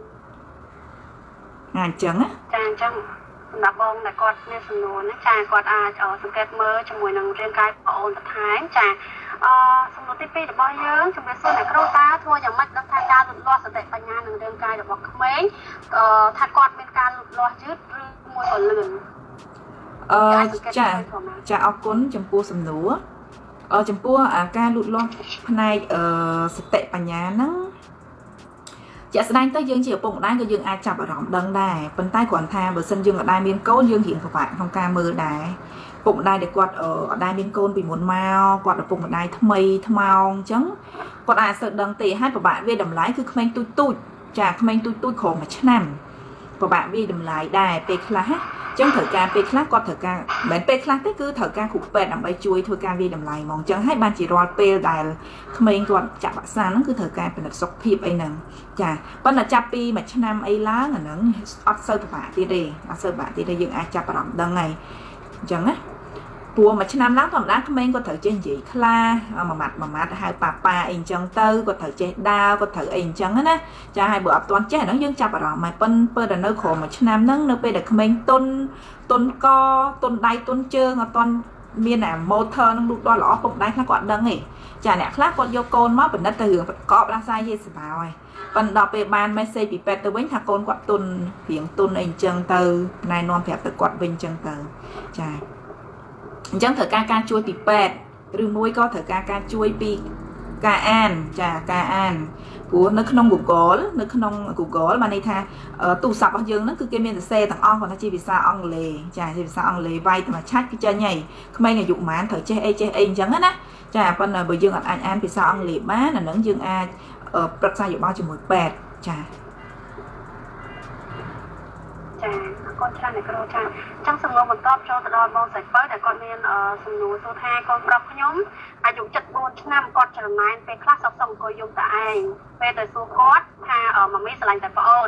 ngàn chấn á trà chăng là bông là con nên sừng nón trà con à ở sừng kẹt mơ trong mùi nâng riêng cái ổn thái trà sừng nón tivi được bao nhiêu trong cái xuân này có ta thuaอย่างmắt đang thay ca lụt lo sẽ tệปัญญาหนึ่งriêng cái được bọc mấy thay con bên ca lụt lo chứ mùi còn lườn ờ chà chà ọc cuốn chấm pua sầm núa ờ chấm pua à ca lụt lo này ờ tệ bà nhà nắng chả đang tới dương chiều bụng đai cái dương ai chập ở rộng đằng đài bên tay quản tha bờ sân dương ở đai miên côn dương hiện của bạn không ca mưa đài bụng đai để quạt ở đai miên côn bị muốn mau quạt ở bụng ở đai thâm mây thâm mau trắng quạt ai sợ đằng tì hai của bạn về đầm lái cứ không anh tôi tôi chả không anh tôi tôi khổ mà chết nằm của bạn về đầm lái đài pe class chẳng thời ca pe class quạt thời ca bên pe class cứ thời ca cục pe nằm bay chui thôi ca về đầm lái mong chẳng hai ban chỉ roi pe đài không anh quạt chạm bạn xa nó cứ thời caเป็นsốc phim ấy nè chà vẫn là chạp pi mà cho nam ấy lá là nắng ớt sơ của bạn đi đi ớt sơ bạn đi đây dựng ai chạp vào đằng này chẳng á bùa mà cho nam lá còn lá không có thể trên gì kla mà mặt mà mặt hai bà bà in chân tư có thể trên đau có thể in chân á cha hai bữa toàn chết nó dương chạp vào mà phân phân là nơi khổ mà cho nam nắng nơi bây giờ không tôn tôn co tôn đai tôn trơn ở toàn miền nào motor nó lúc đó lõ bụng đai nó còn đằng này chà nè khác còn vô côn mất bình đất từ có ra sai gì sao rồi phần đọc về ban mấy xây bị pet từ bánh thà côn quạt tuần hiện tuần anh chân từ này non phẹp từ quạt bình chân từ chà chẳng thở ca ca chui bị pet rừng muối có thở ca ca chui bị ca an chà ca an của nó không Google nó không Google mà này tha tụ sập ở dương nó cứ cái miền xe thằng on còn nó chỉ vì sao on lề chà chỉ vì sao on lề vay mà chat cái chơi nhảy không may ngày dụng mán thở che ai che anh chẳng hết á chà phần là bởi dương ở anh an vì sao on lề má là nắng dương a ở bậc sai dụ bao chừng một bẹt chà chà con trai này con trai trong sân ngô mình top cho đòn bông sạch phơi để con miền ở sân núi số hai con bọc nhóm ai dùng chất bột năm con trở lại về class song song coi dùng tại ai về tới số cốt ha ở mà mấy sài tại phone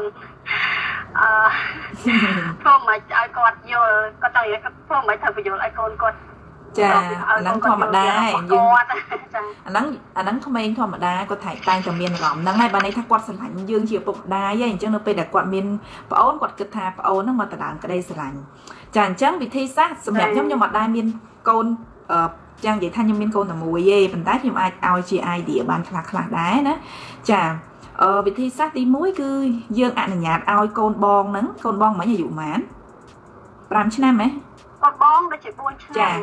phone mà ai con vô con trai phone mấy thằng bây giờ ai con con chà anh nắng thọ mặt đá nhưng anh nắng anh nắng không anh thọ mặt đá có thải tay trong miền gỏm nắng hai bạn ấy thắc quạt sành lạnh dương chiều bụng đá vậy chứ nó bây đặt quạt miền ổn quạt cực thà ổn nó mà ta đàn cái đây sành lạnh chàng trắng bị thi sát sầm đẹp giống như mặt đá miền côn trang vậy thanh như miền côn là mùi dê phần tái thêm ai ao chi ai địa bàn khạc khạc đá đó chà ờ bị thi sát tí muối cứ dương ăn nhạt ao côn bon nắng côn bon mấy nhà dụ mán làm chứ nam ấy côn bon để chỉ buôn chà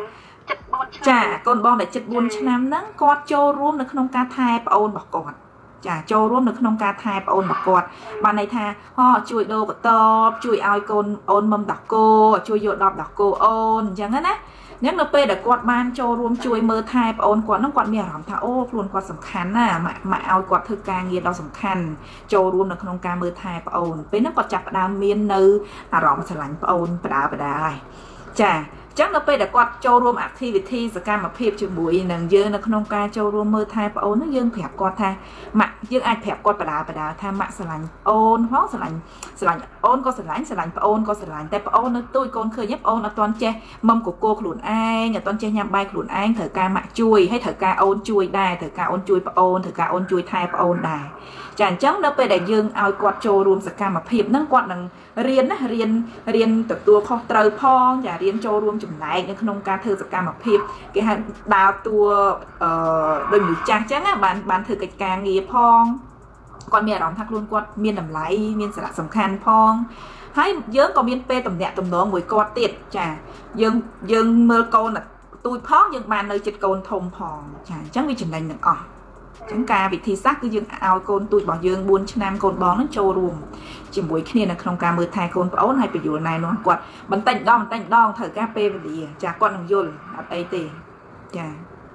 chà con bong để chật buồn năm nắng quạt châu rôm được không ca thai ôn bọc quạt chà châu rôm được không ca thai ôn bọc quạt bạn này tha ho chui đô của top chui ao con ôn mâm đọc cô chui dột đọc đọc cô ôn chẳng hết á nhất là p để quạt ban châu rôm chui mơ thai ôn quạt nó quạt mèo hỏng thà ô luôn quạt sầm khăn à mà mà ao quạt thực ca nghe đau sầm khăn châu rôm được không ca mơ thai ôn với nó quạt chặt đào miên nư à rõ mà sờ lạnh ôn bà đá bà đá chà chắc nó bây đã quạt châu rôm activity sẽ cam mà phép chừng buổi nằng dương nó không ca châu rôm mơ thai và ôn nó dương phẹp quạt tha mặt dương ai phẹp quạt bà đá bà đá tha mặt sờ lạnh ôn hóa sờ lạnh sờ lạnh ôn có sờ lạnh sờ lạnh và ôn có sờ lạnhแต่ôn nó tôi con khơi nhấp ôn nó toàn che mâm của cô luồn ai nhà toàn che nhằm bay luồn ai thở ca mặt chui hay thở ca ôn chui đài thở ca ôn chui và ôn thở ca ôn chui thai và ôn đài chàng trắng nó bây đã dương ao quạt châu rôm sẽ cam mà phép nó quạt nằng riêng á riêng riêng từ tua kho trời phong và riêng châu rôm chùm này nên không ca thơ sẽ cam mà phép cái hàng đào tua đôi người trang trắng á bạn bạn thử cái càng nghề phong con mẹ đóng thắc luôn quạt miên đầm lái miên sẽ là sầm khăn phong hay dớn còn miên pe tầm nhẹ tầm đó ngồi quạt tiệt chà dương dương mơ con là tôi phong dương bàn nơi chật con thông phong chà chẳng vì chừng này được ở chẳng ca vị thi xác cứ dương ao con tôi bỏ dương buôn nam con bón nó trâu ruộng chỉ buổi kia là không ca mưa thai con ấu hay bị dụ này nó quạt bắn tạnh đong tạnh đong thở ca pe về đi chả con thằng dồn ấy tiền chà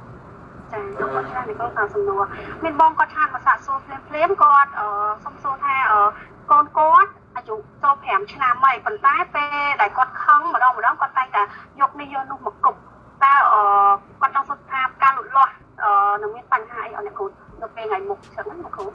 chà con trai này con sao sầm nua mình bong con trai mà sạ xô phèm phèm con ở sông xô tha ở con cốt à chú xô phèm cho nam mày phần tái pe đại con không mà đâu mà đó con tay cả nhục đi vô nung một cục ta ở con trong sô tha ca lụt lọt ờ nó mới tăng hai ở này cũng được về ngày một chẳng một cũng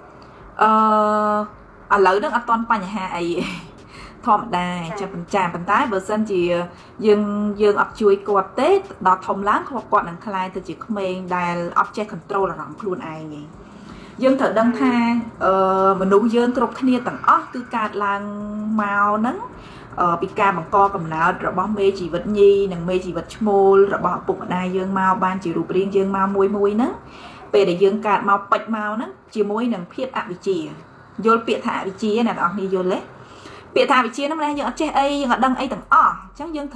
ờ à lỡ đó anh toàn tăng hai thom đài cho mình trà mình tái bờ sân chỉ dương dương ấp chuối quạt tết đọt thom láng hoặc quạt đằng khai từ chỉ không mình đài object control là rộng luôn ai nhỉ dương thở đăng tha ờ mình nuôi dương trục kia tầng óc cứ cạt làng màu nắng ờ bị ca bằng co cầm não rồi bao mê chỉ vật nhi nằng mê chỉ vật mô rồi bao bụng ở đây dương mau ban chỉ rụp riêng dương mau môi môi nắng về để dương cạt mau bạch mau nắng chỉ môi nằng phiết ạ vị trí vô bịa thả vị trí này đó đi vô lấy bịa thả vị trí nó đang dương che ấy dương ở đằng ấy tầng o chẳng dương thử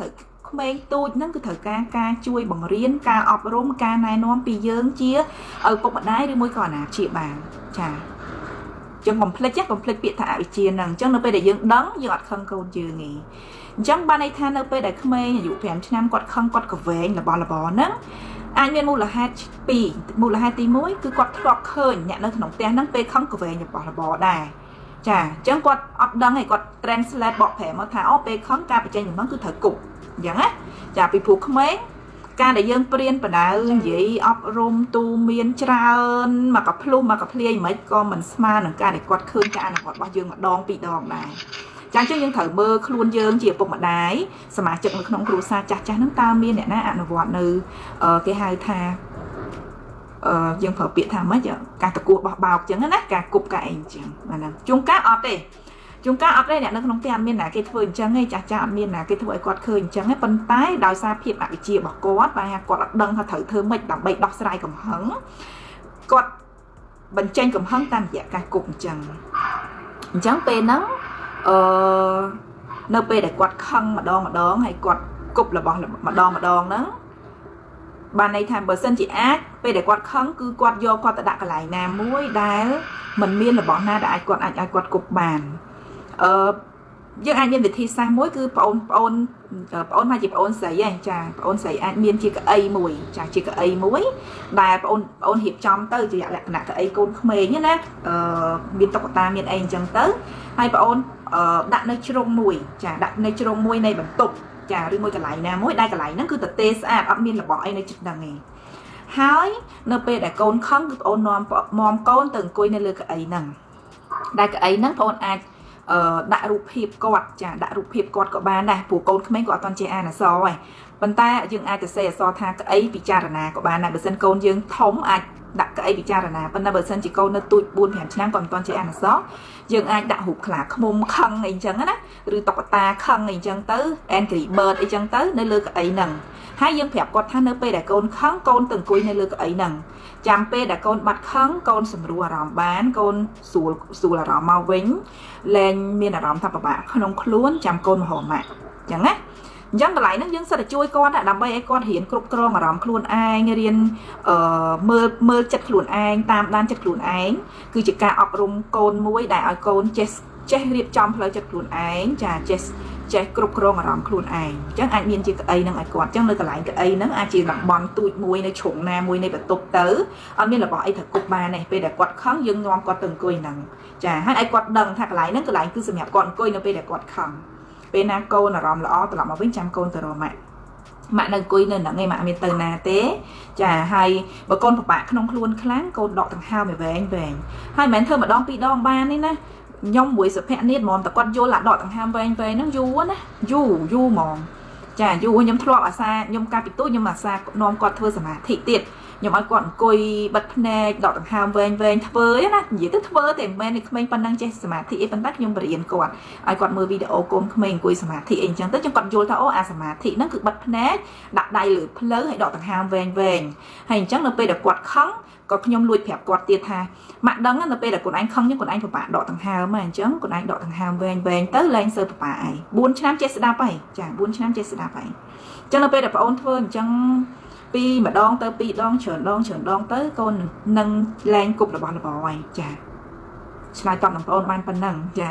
ក្មេងទូចហ្នឹងគឺត្រូវការការជួយបង្រៀនការអប់រំការណែនាំពីយើងជាឪពុកម្ដាយឬមួយក៏អាណាព្យាបាលចាចឹងកុំភ្លេចចាកុំភ្លេចពាក្យថាអវិជ្ជាហ្នឹងអញ្ចឹងនៅពេលដែលយើងដឹងយើងអត់ខឹងកូនយើងទេអញ្ចឹងបានន័យថានៅពេលដែលក្មេងអាយុ5ឆ្នាំគាត់ខឹងគាត់កវែងរបស់របរហ្នឹងអាចមានមូលហេតុពីរមូលហេតុទីមួយគឺគាត់ធ្លាប់ឃើញអ្នកនៅក្នុងផ្ទះហ្នឹងពេលខឹងកវែងរបស់របរដែរចាអញ្ចឹងគាត់អត់ដឹងឯងគាត់ translate បកប្រែមកថាអូពេលខំការបញ្ចេញចំណងគឺត្រូវគប់អញ្ចឹងណាចាពីព្រោះក្មេងការដែលយើងព្រៀនបដៅនិយាយអប់រំទូមានច្រើនមកកភ្លុះមកកភ្លាយមិនក៏មិនស្មើនឹងការដែលគាត់ឃើញការអនុវត្តរបស់យើងម្ដងពីរដងដែរចាអញ្ចឹងយើងត្រូវមើលខ្លួនយើងជាឪពុកម្ដាយសមាជិកនៅក្នុងគ្រួសារចាស់ចាស់ហ្នឹងតើមានអ្នកណាអនុវត្តនៅគេហៅថាអឺយើងប្រើពាក្យថាម៉េចការតគួបោះបោកអញ្ចឹងណាការគប់ការអីអញ្ចឹងហ្នឹងជួនកាលអត់ទេជួនកាលអត់ទេអ្នកនៅក្នុងផ្ទះអត់មានណាគេធ្វើអញ្ចឹងទេចាស់ចាស់អត់មានណាគេធ្វើឲ្យគាត់ឃើញអញ្ចឹងទេប៉ុន្តែដោយសារភាពអវិជ្ជារបស់គាត់បែរគាត់អត់ដឹងថាត្រូវធ្វើម៉េចដើម្បីដោះស្រាយកំហឹងគាត់បញ្ចេញកំហឹងតាមរយៈការគប់អញ្ចឹងអញ្ចឹងពេលហ្នឹងអឺនៅពេលដែលគាត់ខឹងម្ដងម្ដងហើយគាត់គប់របស់ម្ដងម្ដងហ្នឹងបានន័យថាបើសិនជាអាចពេលដែលគាត់ខឹងគឺគាត់យកគាត់ទៅដាក់កន្លែងណាមួយដែលมันមានរបស់ណាដែលអាចគាត់អាចឲ្យគាត់គប់បានអឺយើងអាចមានវិធីសាស្ត្រមួយគឺបងប្អូនបងប្អូនមកជាបងប្អូនស្រីឯងចាបងប្អូនស្រីអាចមានជាកៅអីមួយចាជាកៅអីមួយដែលបងប្អូនបងប្អូនរៀបចំទៅជាលក្ខណៈកៅអីកូនក្មេងណាអឺមានតុក្កតាមានអីអញ្ចឹងទៅហើយបងប្អូនដាក់នៅជ្រុងមួយចាដាក់នៅជ្រុងមួយនៃបន្ទប់ចាឬមួយកន្លែងណាមួយដែលកន្លែងហ្នឹងគឺទទេស្អាតអត់មានរបស់អីនៅជិតហ្នឹងទេហើយនៅពេលដែលកូនខឹងគឺបងប្អូននាំនាំកូនទៅអង្គុយនៅលើកៅអីហ្នឹងដែលកៅអីហ្នឹងបងប្អូនអាចអឺដាក់រូបភាពគាត់ចាដាក់រូបភាពគាត់ក៏បានដែរព្រោះកូនក្មេងគាត់អត់ទាន់ចេះអានអក្សរទេប៉ុន្តែយើងអាចទៅសេអក្សរថាកៅអីពិចារណាក៏បានដែរបើសិនកូនយើងធំអាចដាក់កៅអីពិចារណាប៉ុន្តែបើសិនជាកូននៅទូចបួនប្រាំឆ្នាំគាត់មិនទាន់ចេះអានអក្សរយើងអាចដាក់រូបខ្លាឃ្មុំខឹងអីចឹងណាឬតុក្កតាខឹងអីចឹងទៅ Angry Bird អីចឹងទៅនៅលើកៅអីហ្នឹងហើយយើងប្រាប់គាត់ថានៅពេលដែលកូនខឹងកូនទៅអង្គុយនៅលើកៅអីហ្នឹងចាំពេលដែលកូនបាត់ខឹងកូនសម្រួលអារម្មណ៍បានកូនស្រួលស្រួលអារម្មណ៍មកវិញលែងមានអារម្មណ៍ថាពិបាកក្នុងខ្លួនចាំកូនមហោម៉ាក់អញ្ចឹងណាអញ្ចឹងកន្លែងហ្នឹងយើងសិតតែជួយគាត់ដើម្បីឲ្យគាត់រៀនគ្រប់គ្រងអារម្មណ៍ខ្លួនឯងរៀនអឺមើលមើលចិត្តខ្លួនឯងតាមដានចិត្តខ្លួនឯងគឺជាការអប់រំកូនមួយដែលឲ្យកូនចេះចេះរៀបចំផ្លូវចិត្តខ្លួនឯងចាចេះចេះគ្រប់គ្រងអារម្មណ៍ខ្លួនឯងអញ្ចឹងអាចមានជាកៅអីហ្នឹងឲ្យគាត់អញ្ចឹងនៅកន្លែងកៅអីហ្នឹងអាចជាតំបន់ទូចមួយនៅជ្រុងណាមួយនៃបន្ទប់ទៅអត់មានរបស់អីត្រូវគប់បានទេពេលដែលគាត់ខឹងយើងនាំគាត់ទៅអង្គុយហ្នឹងចាហើយឲ្យគាត់ដឹងថាកន្លែងហ្នឹងកន្លែងគឺសម្រាប់គាត់អង្គុយនៅពេលដែលគាត់ខឹងពេលណាកូនអារម្មណ៍ល្អត្រឡប់មកវិញចាំកូនទៅរកម៉ាក់ម៉ាក់នៅអង្គុយនៅហ្នឹងឯងម៉ាក់មានទៅណាទេចាហើយបើកូនពិបាកក្នុងខ្លួនខ្លាំងកូនដកដង្ហើមឲ្យវែងវែងហើយមិនមែនធ្វើម្ដងពីរដងបានទេណាខ្ញុំមួយសុភ័ក្រនេះហ្មងតែគាត់យល់អាដកដង្ហើមវែងវែងហ្នឹងយូរណាយូរយូរហ្មងចាយូរខ្ញុំធ្លាប់អាសាខ្ញុំកាលពីទូចខ្ញុំអាសានាំគាត់ធ្វើសមាធិទៀតខ្ញុំឲ្យគាត់អង្គុយបិទភ្នែកដកដង្ហើមវែងវែងធ្វើណានិយាយទៅធ្វើតែមិនមែនក្មេងប៉ុណ្ណឹងចេះសមាធិអីប៉ុន្តែខ្ញុំបរៀនគាត់ឲ្យគាត់មើលវីដេអូកូនក្មេងអង្គុយសមាធិអីអញ្ចឹងទៅខ្ញុំគាត់យល់ថាអូអាសមាធិហ្នឹងគឺបិទភ្នែកដាក់ដៃលើភ្លៅហើយដកដង្ហើមវែងវែងហើយអញ្ចឹងនៅពេលដែលគាត់ខឹងក៏ខ្ញុំលួចប្រាប់គាត់ទៀតថាម៉ាក់ដឹងនៅពេលដែលខ្លួនឯងខឹងចឹងខ្លួនឯងពិបាកដកដង្ហើមអញ្ចឹងខ្លួនឯងដកដង្ហើមវែងវែងទៅលែងសូវពិបាកអីបួនឆ្នាំចេះស្ដាប់ហើយចាបួនឆ្នាំចេះស្ដាប់ហើយអញ្ចឹងនៅពេលដែលបងអូនធ្វើអញ្ចឹងពីម្ដងទៅពីរដងច្រើនដងច្រើនដងទៅកូននឹងលែងគប់របស់របរហើយចាឆ្លើយតបនឹងបងអូនបានប៉ុណ្ណឹងចា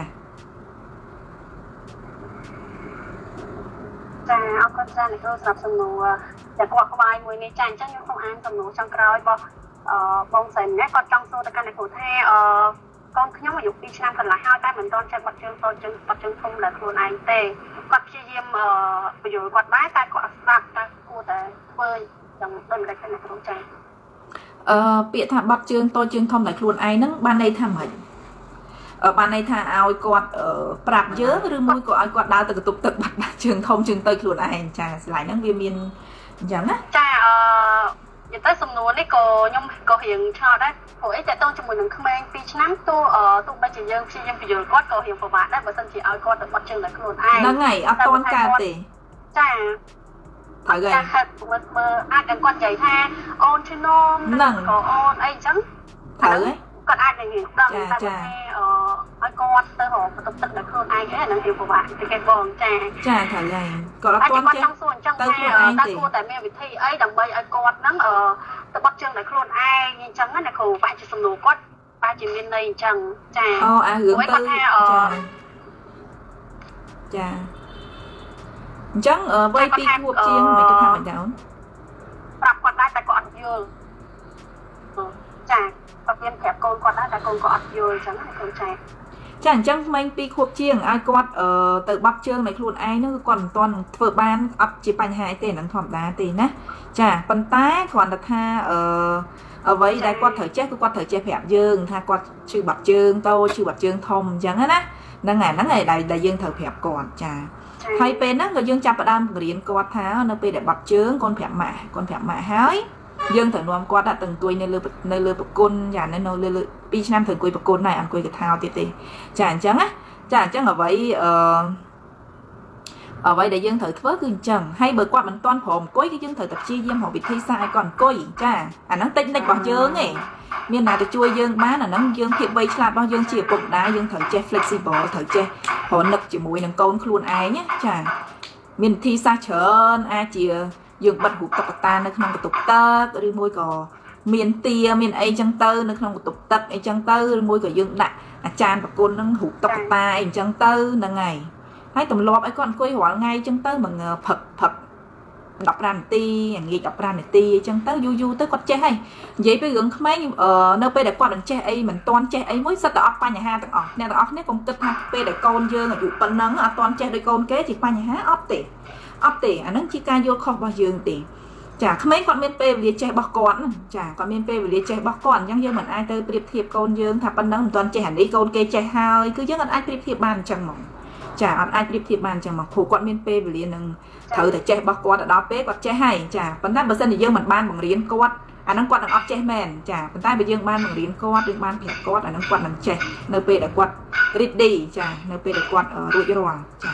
ចាអរគុណច្រើនលោកសម្រាប់សំណួរតែគាត់ក្បាយមួយនេះចាអញ្ចឹងខ្ញុំសូមអានសំណួរចុងក្រោយរបស់អឺបងស្រីម្នាក់គាត់ចង់សួរទៅកាន់អ្នកគ្រូថាអឺកូនខ្ញុំអាយុពីរឆ្នាំកន្លះហើយតែមិនទាន់ចេះបត់ជើងតូចជើងបត់ជើងធំដល់ខ្លួនឯងទេគាត់ព្យាយាមអឺបញ្យល់គាត់ដែរតែគាត់អត់ស្ដាប់តែគួរតែធ្វើយ៉ាងដូចម្ដេចទៅអ្នកគ្រូចាអឺពាក្យថាបត់ជើងតូចជើងធំដល់ខ្លួនឯងហ្នឹងបានន័យថាម៉េចអឺបានន័យថាឲ្យគាត់ប្រាប់យើងឬមួយក៏ឲ្យគាត់ដើរទៅកន្ទប់ទឹកបាត់ជើងធំជើងតូចខ្លួនឯងចាឆ្លើយហ្នឹងវាមានអញ្ចឹងណាចាអឺនិយាយទៅសំណួរនេះក៏ខ្ញុំក៏រៀងឆ្ងល់ដែរព្រោះអីតើតើជាមួយនឹងក្មេងពីរឆ្នាំទោះទោះបីជាយើងព្យាយាមបញ្យល់គាត់ក៏រៀងពិបាកដែរបើមិនជាឲ្យគាត់ទៅបត់ជើងដល់ខ្លួនឯងហ្នឹងហើយអត់ទាន់កើតទេចាត្រូវហើយចាមើលមើលអាចឲ្យគាត់និយាយថាអូនឈឺនោមហ្នឹងក៏អូនអីអញ្ចឹងត្រូវហើយគាត់អាចនិយាយដឹងតែអឺឲ្យគាត់ទៅរកបន្ទប់ទឹកដល់ខ្លួនឯងអីអានឹងវាពិបាកតែគេបងចាចាត្រូវហើយគាត់អត់ទាន់ចេះទៅខ្លួនឯងទេតែគួរតែមានវិធីអីដើម្បីឲ្យគាត់ហ្នឹងអឺទៅបត់ជើងដល់ខ្លួនឯងអញ្ចឹងណាគ្រូបាក់ជាសំណួរគាត់បាក់ជាមានន័យអញ្ចឹងចាអូអារឿងទៅចាចាអញ្ចឹងវ័យពីរខួបជាងមិនគេថាមិនដែរអូនប្រាប់គាត់ដែរតែគាត់អត់យល់ចាគាត់មានប្រាប់កូនគាត់ដែរតែកូនគាត់អត់យល់អញ្ចឹងណាកូនចាចាអញ្ចឹងក្មេងពីរខួបជាងឲ្យគាត់ទៅបាត់ជើងនៅខ្លួនឯងហ្នឹងគឺគាត់មិនទាន់ធ្វើបានអត់ជាបញ្ហាអីទេហ្នឹងធម្មតាទេណាចាប៉ុន្តែគ្រាន់តែថាអឺអ្វីដែលគាត់ត្រូវចេះគឺគាត់ត្រូវចេះប្រាប់យើងថាគាត់ឈឺបាត់ជើងតូចឈឺបាត់ជើងធំអញ្ចឹងណាហ្នឹងហើយហ្នឹងហើយដែលយើងត្រូវប្រាប់គាត់ចាហើយពេលហ្នឹងក៏យើងចាប់ផ្ដើមបង្រៀនគាត់ថានៅពេលដែលបាត់ជើងកូនប្រាប់ម៉ាក់កូនប្រាប់ម៉ាក់ហើយយើងត្រូវនាំគាត់ដាក់ទៅអង្គុយនៅលើនៅលើប្រគុណចានៅនៅលើពីរឆ្នាំត្រូវអង្គុយប្រគុណហើយអង្គុយកថាទៀតទេចាអញ្ចឹងណាចាអញ្ចឹងអ្វីអឺអ្វីដែលយើងត្រូវធ្វើគឺអញ្ចឹងហើយបើគាត់មិនទាន់ព្រមអង្គុយគឺយើងត្រូវតែព្យាយាមរកវិធីសាស្ត្រឲ្យគាត់អង្គុយចាអាហ្នឹងតិចនិចរបស់យើងឯងមានណាទៅជួយយើងបានអាហ្នឹងយើងភាពវៃឆ្លាតរបស់យើងជាឪពុកម្ដាយយើងត្រូវចេះ flexible ត្រូវចេះប្រនឹកជាមួយនឹងកូនខ្លួនឯងណាចាមានវិធីសាស្ត្រច្រើនអាចជាយើងបិទរូបតុក្កតានៅក្នុងបន្ទប់ទឹកឬមួយក៏មានទាមានអីចឹងទៅនៅក្នុងបន្ទប់ទឹកអីចឹងទៅឬមួយក៏យើងដាក់អាចារ្យប្រគុណនឹងរូបតុក្កតាអីចឹងទៅហ្នឹងហើយហើយទម្លាប់ឲ្យគាត់អង្គុយរាល់ថ្ងៃចឹងទៅមួយផឹកផឹកដប់ប្រាំនាទីងាយដប់ប្រាំនាទីអញ្ចឹងទៅយូរយូរទៅគាត់ចេះហើយនិយាយពីរឿងក្មេងនៅពេលដែលគាត់មិនចេះអីមិនទាន់ចេះអីមួយសិតតែអត់បញ្ហាទាំងអស់អ្នកទាំងអស់គ្នាកុំគិតថាពេលដែលកូនយើងអាយុប៉ុណ្ណឹងអត់ទាន់ចេះដោយកូនគេជាបញ្ហាអត់ទេអត់ទេអាហ្នឹងជាការយល់ខុសរបស់យើងទេចាក្មេងគាត់មានពេលវេលាចេះរបស់គាត់ចាគាត់មានពេលវេលាចេះរបស់គាត់អញ្ចឹងយើងមិនអាចទៅប្រៀបធៀបកូនយើងថាប៉ុណ្ណឹងមិនទាន់ចេះអានេះកូនគេចេះហើយគឺយើងអត់អាចប្រៀបធៀបបានអញ្ចឹងហ្មងចាអត់អាចប្រៀបធៀបបានអញ្ចឹងហ្មងព្រោះគាត់មានពេលវេលានឹងត្រូវតែចេះរបស់គាត់ទៅដល់ពេលគាត់ចេះហើយចាប៉ុន្តែបើសិនជាយើងមិនបានបង្រៀនគាត់អាហ្នឹងគាត់នឹងអត់ចេះមែនចាប៉ុន្តែបើយើងបានបង្រៀនគាត់ឬបានប្រាប់គាត់អាហ្នឹងគាត់នឹងចេះនៅពេលដែលគាត់ ready ចានៅពេលដែលគាត់រួចរាល់ចា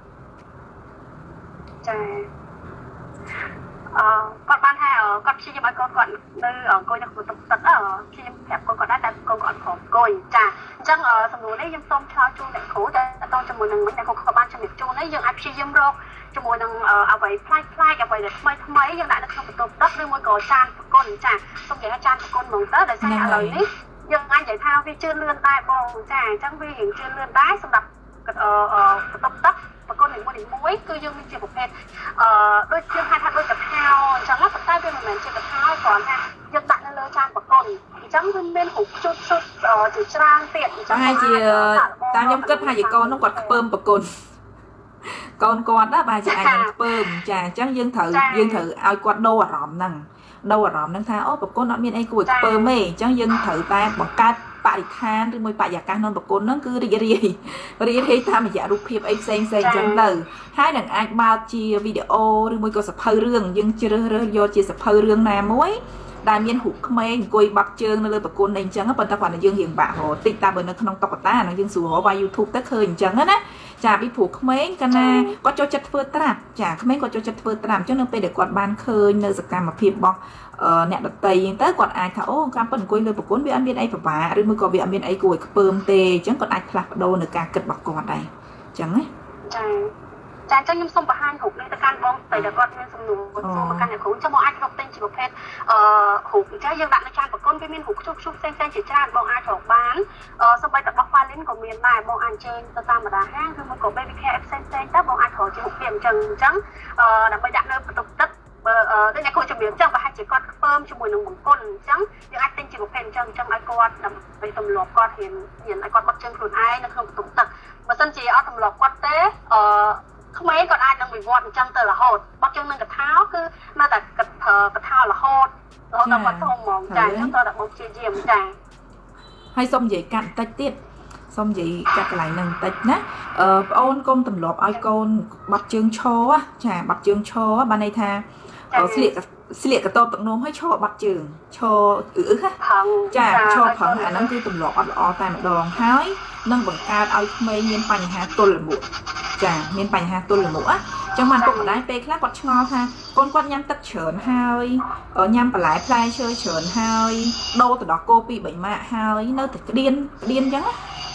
ចាអឺគាត់បានថាគាត់ព្យាយាមឲ្យកូនគាត់នៅអង្គុយនៅក្នុងទឹកទឹកអឺព្យាយាមប្រាប់កូនគាត់ដែរតែកូនគាត់អត់ព្រមអង្គុយចាអញ្ចឹងសំណួរនេះខ្ញុំសូមឆ្លើយជូនអ្នកគ្រូតែតទៅជាមួយនឹងអ្នកគ្រូគាត់បានជំរាបជូននេះយើងអាចព្យាយាមរកជាមួយនឹងអ្វីផ្លាច់ផ្លាច់អ្វីដែលថ្មីថ្មីយើងដាក់នៅក្នុងបន្ទប់ទឹកឬមួយក៏ចានប្រគុណចាសូមនិយាយថាចានប្រគុណហ្មងទៅដោយសារឥឡូវនេះយើងអាចនិយាយថាវាជឿនលឿនដែរបងចាអញ្ចឹងវារៀងជឿនលឿនដែរសម្រាប់បន្ទប់ទឹកប្រគុណនីមួយនីមួយគឺយើងមានជាប្រភេទអឺដូចយើងហៅថាដូចកថាអញ្ចឹងណាប៉ុន្តែវាមិនមែនជាកថាគ្រាន់ថាយើងដាក់នៅលើចានប្រគុណអញ្ចឹងវាមានរូបជុតជុតជាច្រើនទៀតអញ្ចឹងហើយជាតាមខ្ញុំគិតថាជាកូននោះគាត់ខ្ពើមប្រគុណកូនគាត់ណាបាទជាអាចនឹងខ្ពើមចាអញ្ចឹងយើងត្រូវយើងត្រូវឲ្យគាត់ដូរអារម្មណ៍ហ្នឹងដូរអារម្មណ៍ហ្នឹងថាអូប្រគុណអត់មានអីគួរឲ្យខ្ពើមទេអញ្ចឹងយើងត្រូវតែបង្កើតបរិស្ថានឬមួយបរិយាកាសក្នុងប្រគុណហ្នឹងគឺរីករាយរីករាយតាមរយៈរូបភាពអីផ្សេងផ្សេងអញ្ចឹងទៅហើយនឹងអាចបើកជាវីដេអូឬមួយក៏សភៅរឿងយើងជ្រើសរើសយកជាសភៅរឿងណាមួយដែលមានរូបក្មេងអង្គុយបាក់ជើងនៅលើប្រគុណអីអញ្ចឹងប៉ុន្តែគាត់យើងរៀងបាក់រហូតតិចតែបើនៅក្នុងតុក្កតាហ្នឹងយើងស្រួលរក YouTube ទៅឃើញអញ្ចឹងណាចាពីព្រោះក្មេងកាលណាគាត់ចូលចិត្តធ្វើត្រាប់ចាក្មេងគាត់ចូលចិត្តធ្វើត្រាប់អញ្ចឹងនៅពេលដែលគាត់បានឃើញនៅសកម្មភាពរបស់អ្នកដតីអញ្ចឹងទៅគាត់អាចថាអូការប៉ុនអង្គុយលើប្រគុណវាអត់មានអីពិបាកឬមួយក៏វាអត់មានអីគួរឲ្យខ្ពើមទេអញ្ចឹងគាត់អាចផ្លាស់ប្ដូរនៅការគិតរបស់គាត់ដែរអញ្ចឹងណាចាចាអញ្ចឹងខ្ញុំសូមបង្ហាញរូបនេះទៅកាន់បងស្រីដែលគាត់មានសំណួរសូមមកកាន់អ្នកគ្រូចាំបងអាចរកទិញជាប្រភេទអឺរូបអញ្ចឹងយើងដាក់នៅចានប្រគុណវាមានរូបខ្ជុះខ្ជុះផ្សេងផ្សេងជាច្រើនបងអាចរកបានអឺសូម្បីតែរបស់ Falin ក៏មានដែរបងអាចអញ្ជើញទៅតាមបណ្ដាហាងឬមួយក៏ Baby Care ផ្សេងផ្សេងទៅបងអាចរកជារូបភាពអញ្ចឹងអញ្ចឹងអឺដើម្បីដាក់នៅបន្ទប់ទឹកបើដូចអ្នកគ្រូជំរាបអញ្ចឹងប្រហែលជាគាត់ខ្ពើមជាមួយនឹងបង្គន់អញ្ចឹងយើងអាចទិញជាប្រភេទអញ្ចឹងអញ្ចឹងឲ្យគាត់ដើម្បីទម្លាប់គាត់រៀនរៀនឲ្យគាត់បាត់ជើងខ្លួនឯងនៅក្នុងបន្ទប់ទឹកបើសិនជាអត់ទម្លាប់គាត់ទេអឺក្មេងគាត់អាចនឹងវិវត្តអញ្ចឹងទៅរហូតបាត់ជើងនឹងកថាគឺនៅតែកថារហូតរហូតដល់គាត់ធំហ្មងចាអញ្ចឹងតើដល់បងព្យាយាមចាហើយសូមនិយាយកាត់បន្តិចទៀតសូមនិយាយកាត់កន្លែងហ្នឹងបន្តិចណាអឺប្អូនកុំទម្លាប់ឲ្យកូនបាត់ជើងឈរចាបាត់ជើងឈរបានន័យថាស្លៀកស្លៀកកតបទឹកនោមឲ្យឈរបាត់ជើងឈរអឺអឺចាឈរប្រឹងអាហ្នឹងគឺទម្លាប់អត់ល្អតែម្ដងហើយនឹងបង្កើតឲ្យក្មេងមានបញ្ហាទល់លាមកចាមានបញ្ហាទល់លាមកអញ្ចឹងបានពុកម្ដាយពេលខ្លះគាត់ឆ្ងល់ថាកូនគាត់ញ៉ាំទឹកច្រើនហើយញ៉ាំបន្លែផ្លែឈើច្រើនហើយដូរទៅដល់គោពីរបីម៉ាក់ហើយនៅតែក្តៀនក្តៀនអញ្ចឹងតែ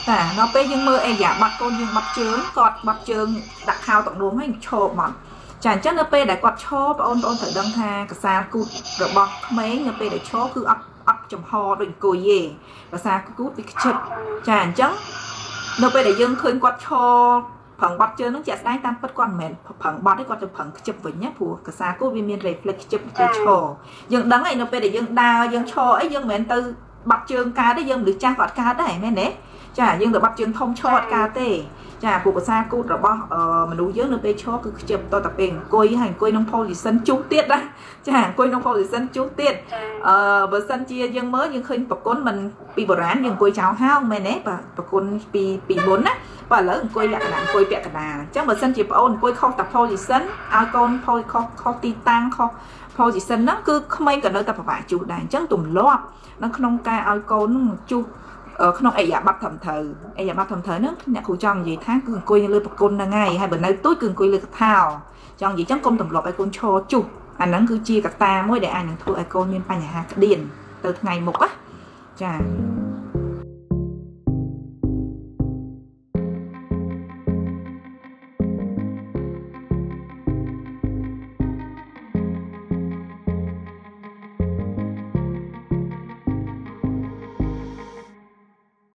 តែដល់ពេលយើងមើលអេយ៉ាបាត់កូនយើងបាត់ជើងគាត់បាត់ជើងដាក់ខោតនោមហើយឈរបាត់ចាអញ្ចឹងនៅពេលដែលគាត់ឈរបងប្អូនត្រូវដឹងថាកសាលគូតរបស់ក្មេងនៅពេលដែលឈរគឺអត់អត់ចំហដូចអង្គុយទេកសាលគូតវាខ្ជិតចាអញ្ចឹងនៅពេលដែលយើងឃើញគាត់ឈរប្រឹងបាត់ជើងនឹងជាក់ស្ដែងតាមពិតគាត់មិនមែនប្រឹងបាត់ទេគាត់ទៅប្រឹងខ្ជិបវិញណាព្រោះកសាលគូតវាមាន reflex ខ្ជិបទៅឈរយើងដឹងហើយនៅពេលដែលយើងដើរយើងឈរអីយើងមិនមែនទៅបាត់ជើងកើតទេយើងមនុស្សចាស់គាត់កើតដែរមែនទេចាយើងទៅបាត់ជើងធំឈរអត់កើតទេចាព្រោះភាសាគូតរបស់មនុស្សយើងនៅពេលឈរគឺខ្ជិបតទៅពេលអង្គុយហើយអង្គុយក្នុង position ជុះទៀតណាចាអង្គុយក្នុង position ជុះទៀតអឺបើសិនជាយើងមើលយើងឃើញប្រគុណមិនពីបុរាណយើងអង្គុយចោលហោងមែនទេបាទប្រគុណពីពីមុនណាបាទឥឡូវអង្គុយលក្ខណៈអង្គុយពាក់កណ្ដាលអញ្ចឹងបើសិនជាប្អូនអង្គុយខុសតែ position ឲ្យកូនខុសខុសទីតាំងខុស position ហ្នឹងគឺក្មេងក៏នៅតែពិបាកជុះដែរអញ្ចឹងទម្លាប់នៅក្នុងការឲ្យកូនជុះក្នុងអេយ៉ាប័តត្រឹមត្រូវអេយ៉ាប័តត្រឹមត្រូវហ្នឹងអ្នកគ្រូចង់និយាយថាគឺអង្គុយលើប្រគុណហ្នឹងហើយហើយបើនៅទូចគឺអង្គុយលើកថាចង់និយាយចឹងកុំទម្លាប់ឲ្យកូនឈរជុះអាហ្នឹងគឺជាកត្តាមួយដែលអាចនឹងធ្វើឲ្យកូនមានបញ្ហាក្តៀនទៅថ្ងៃមុខណាចា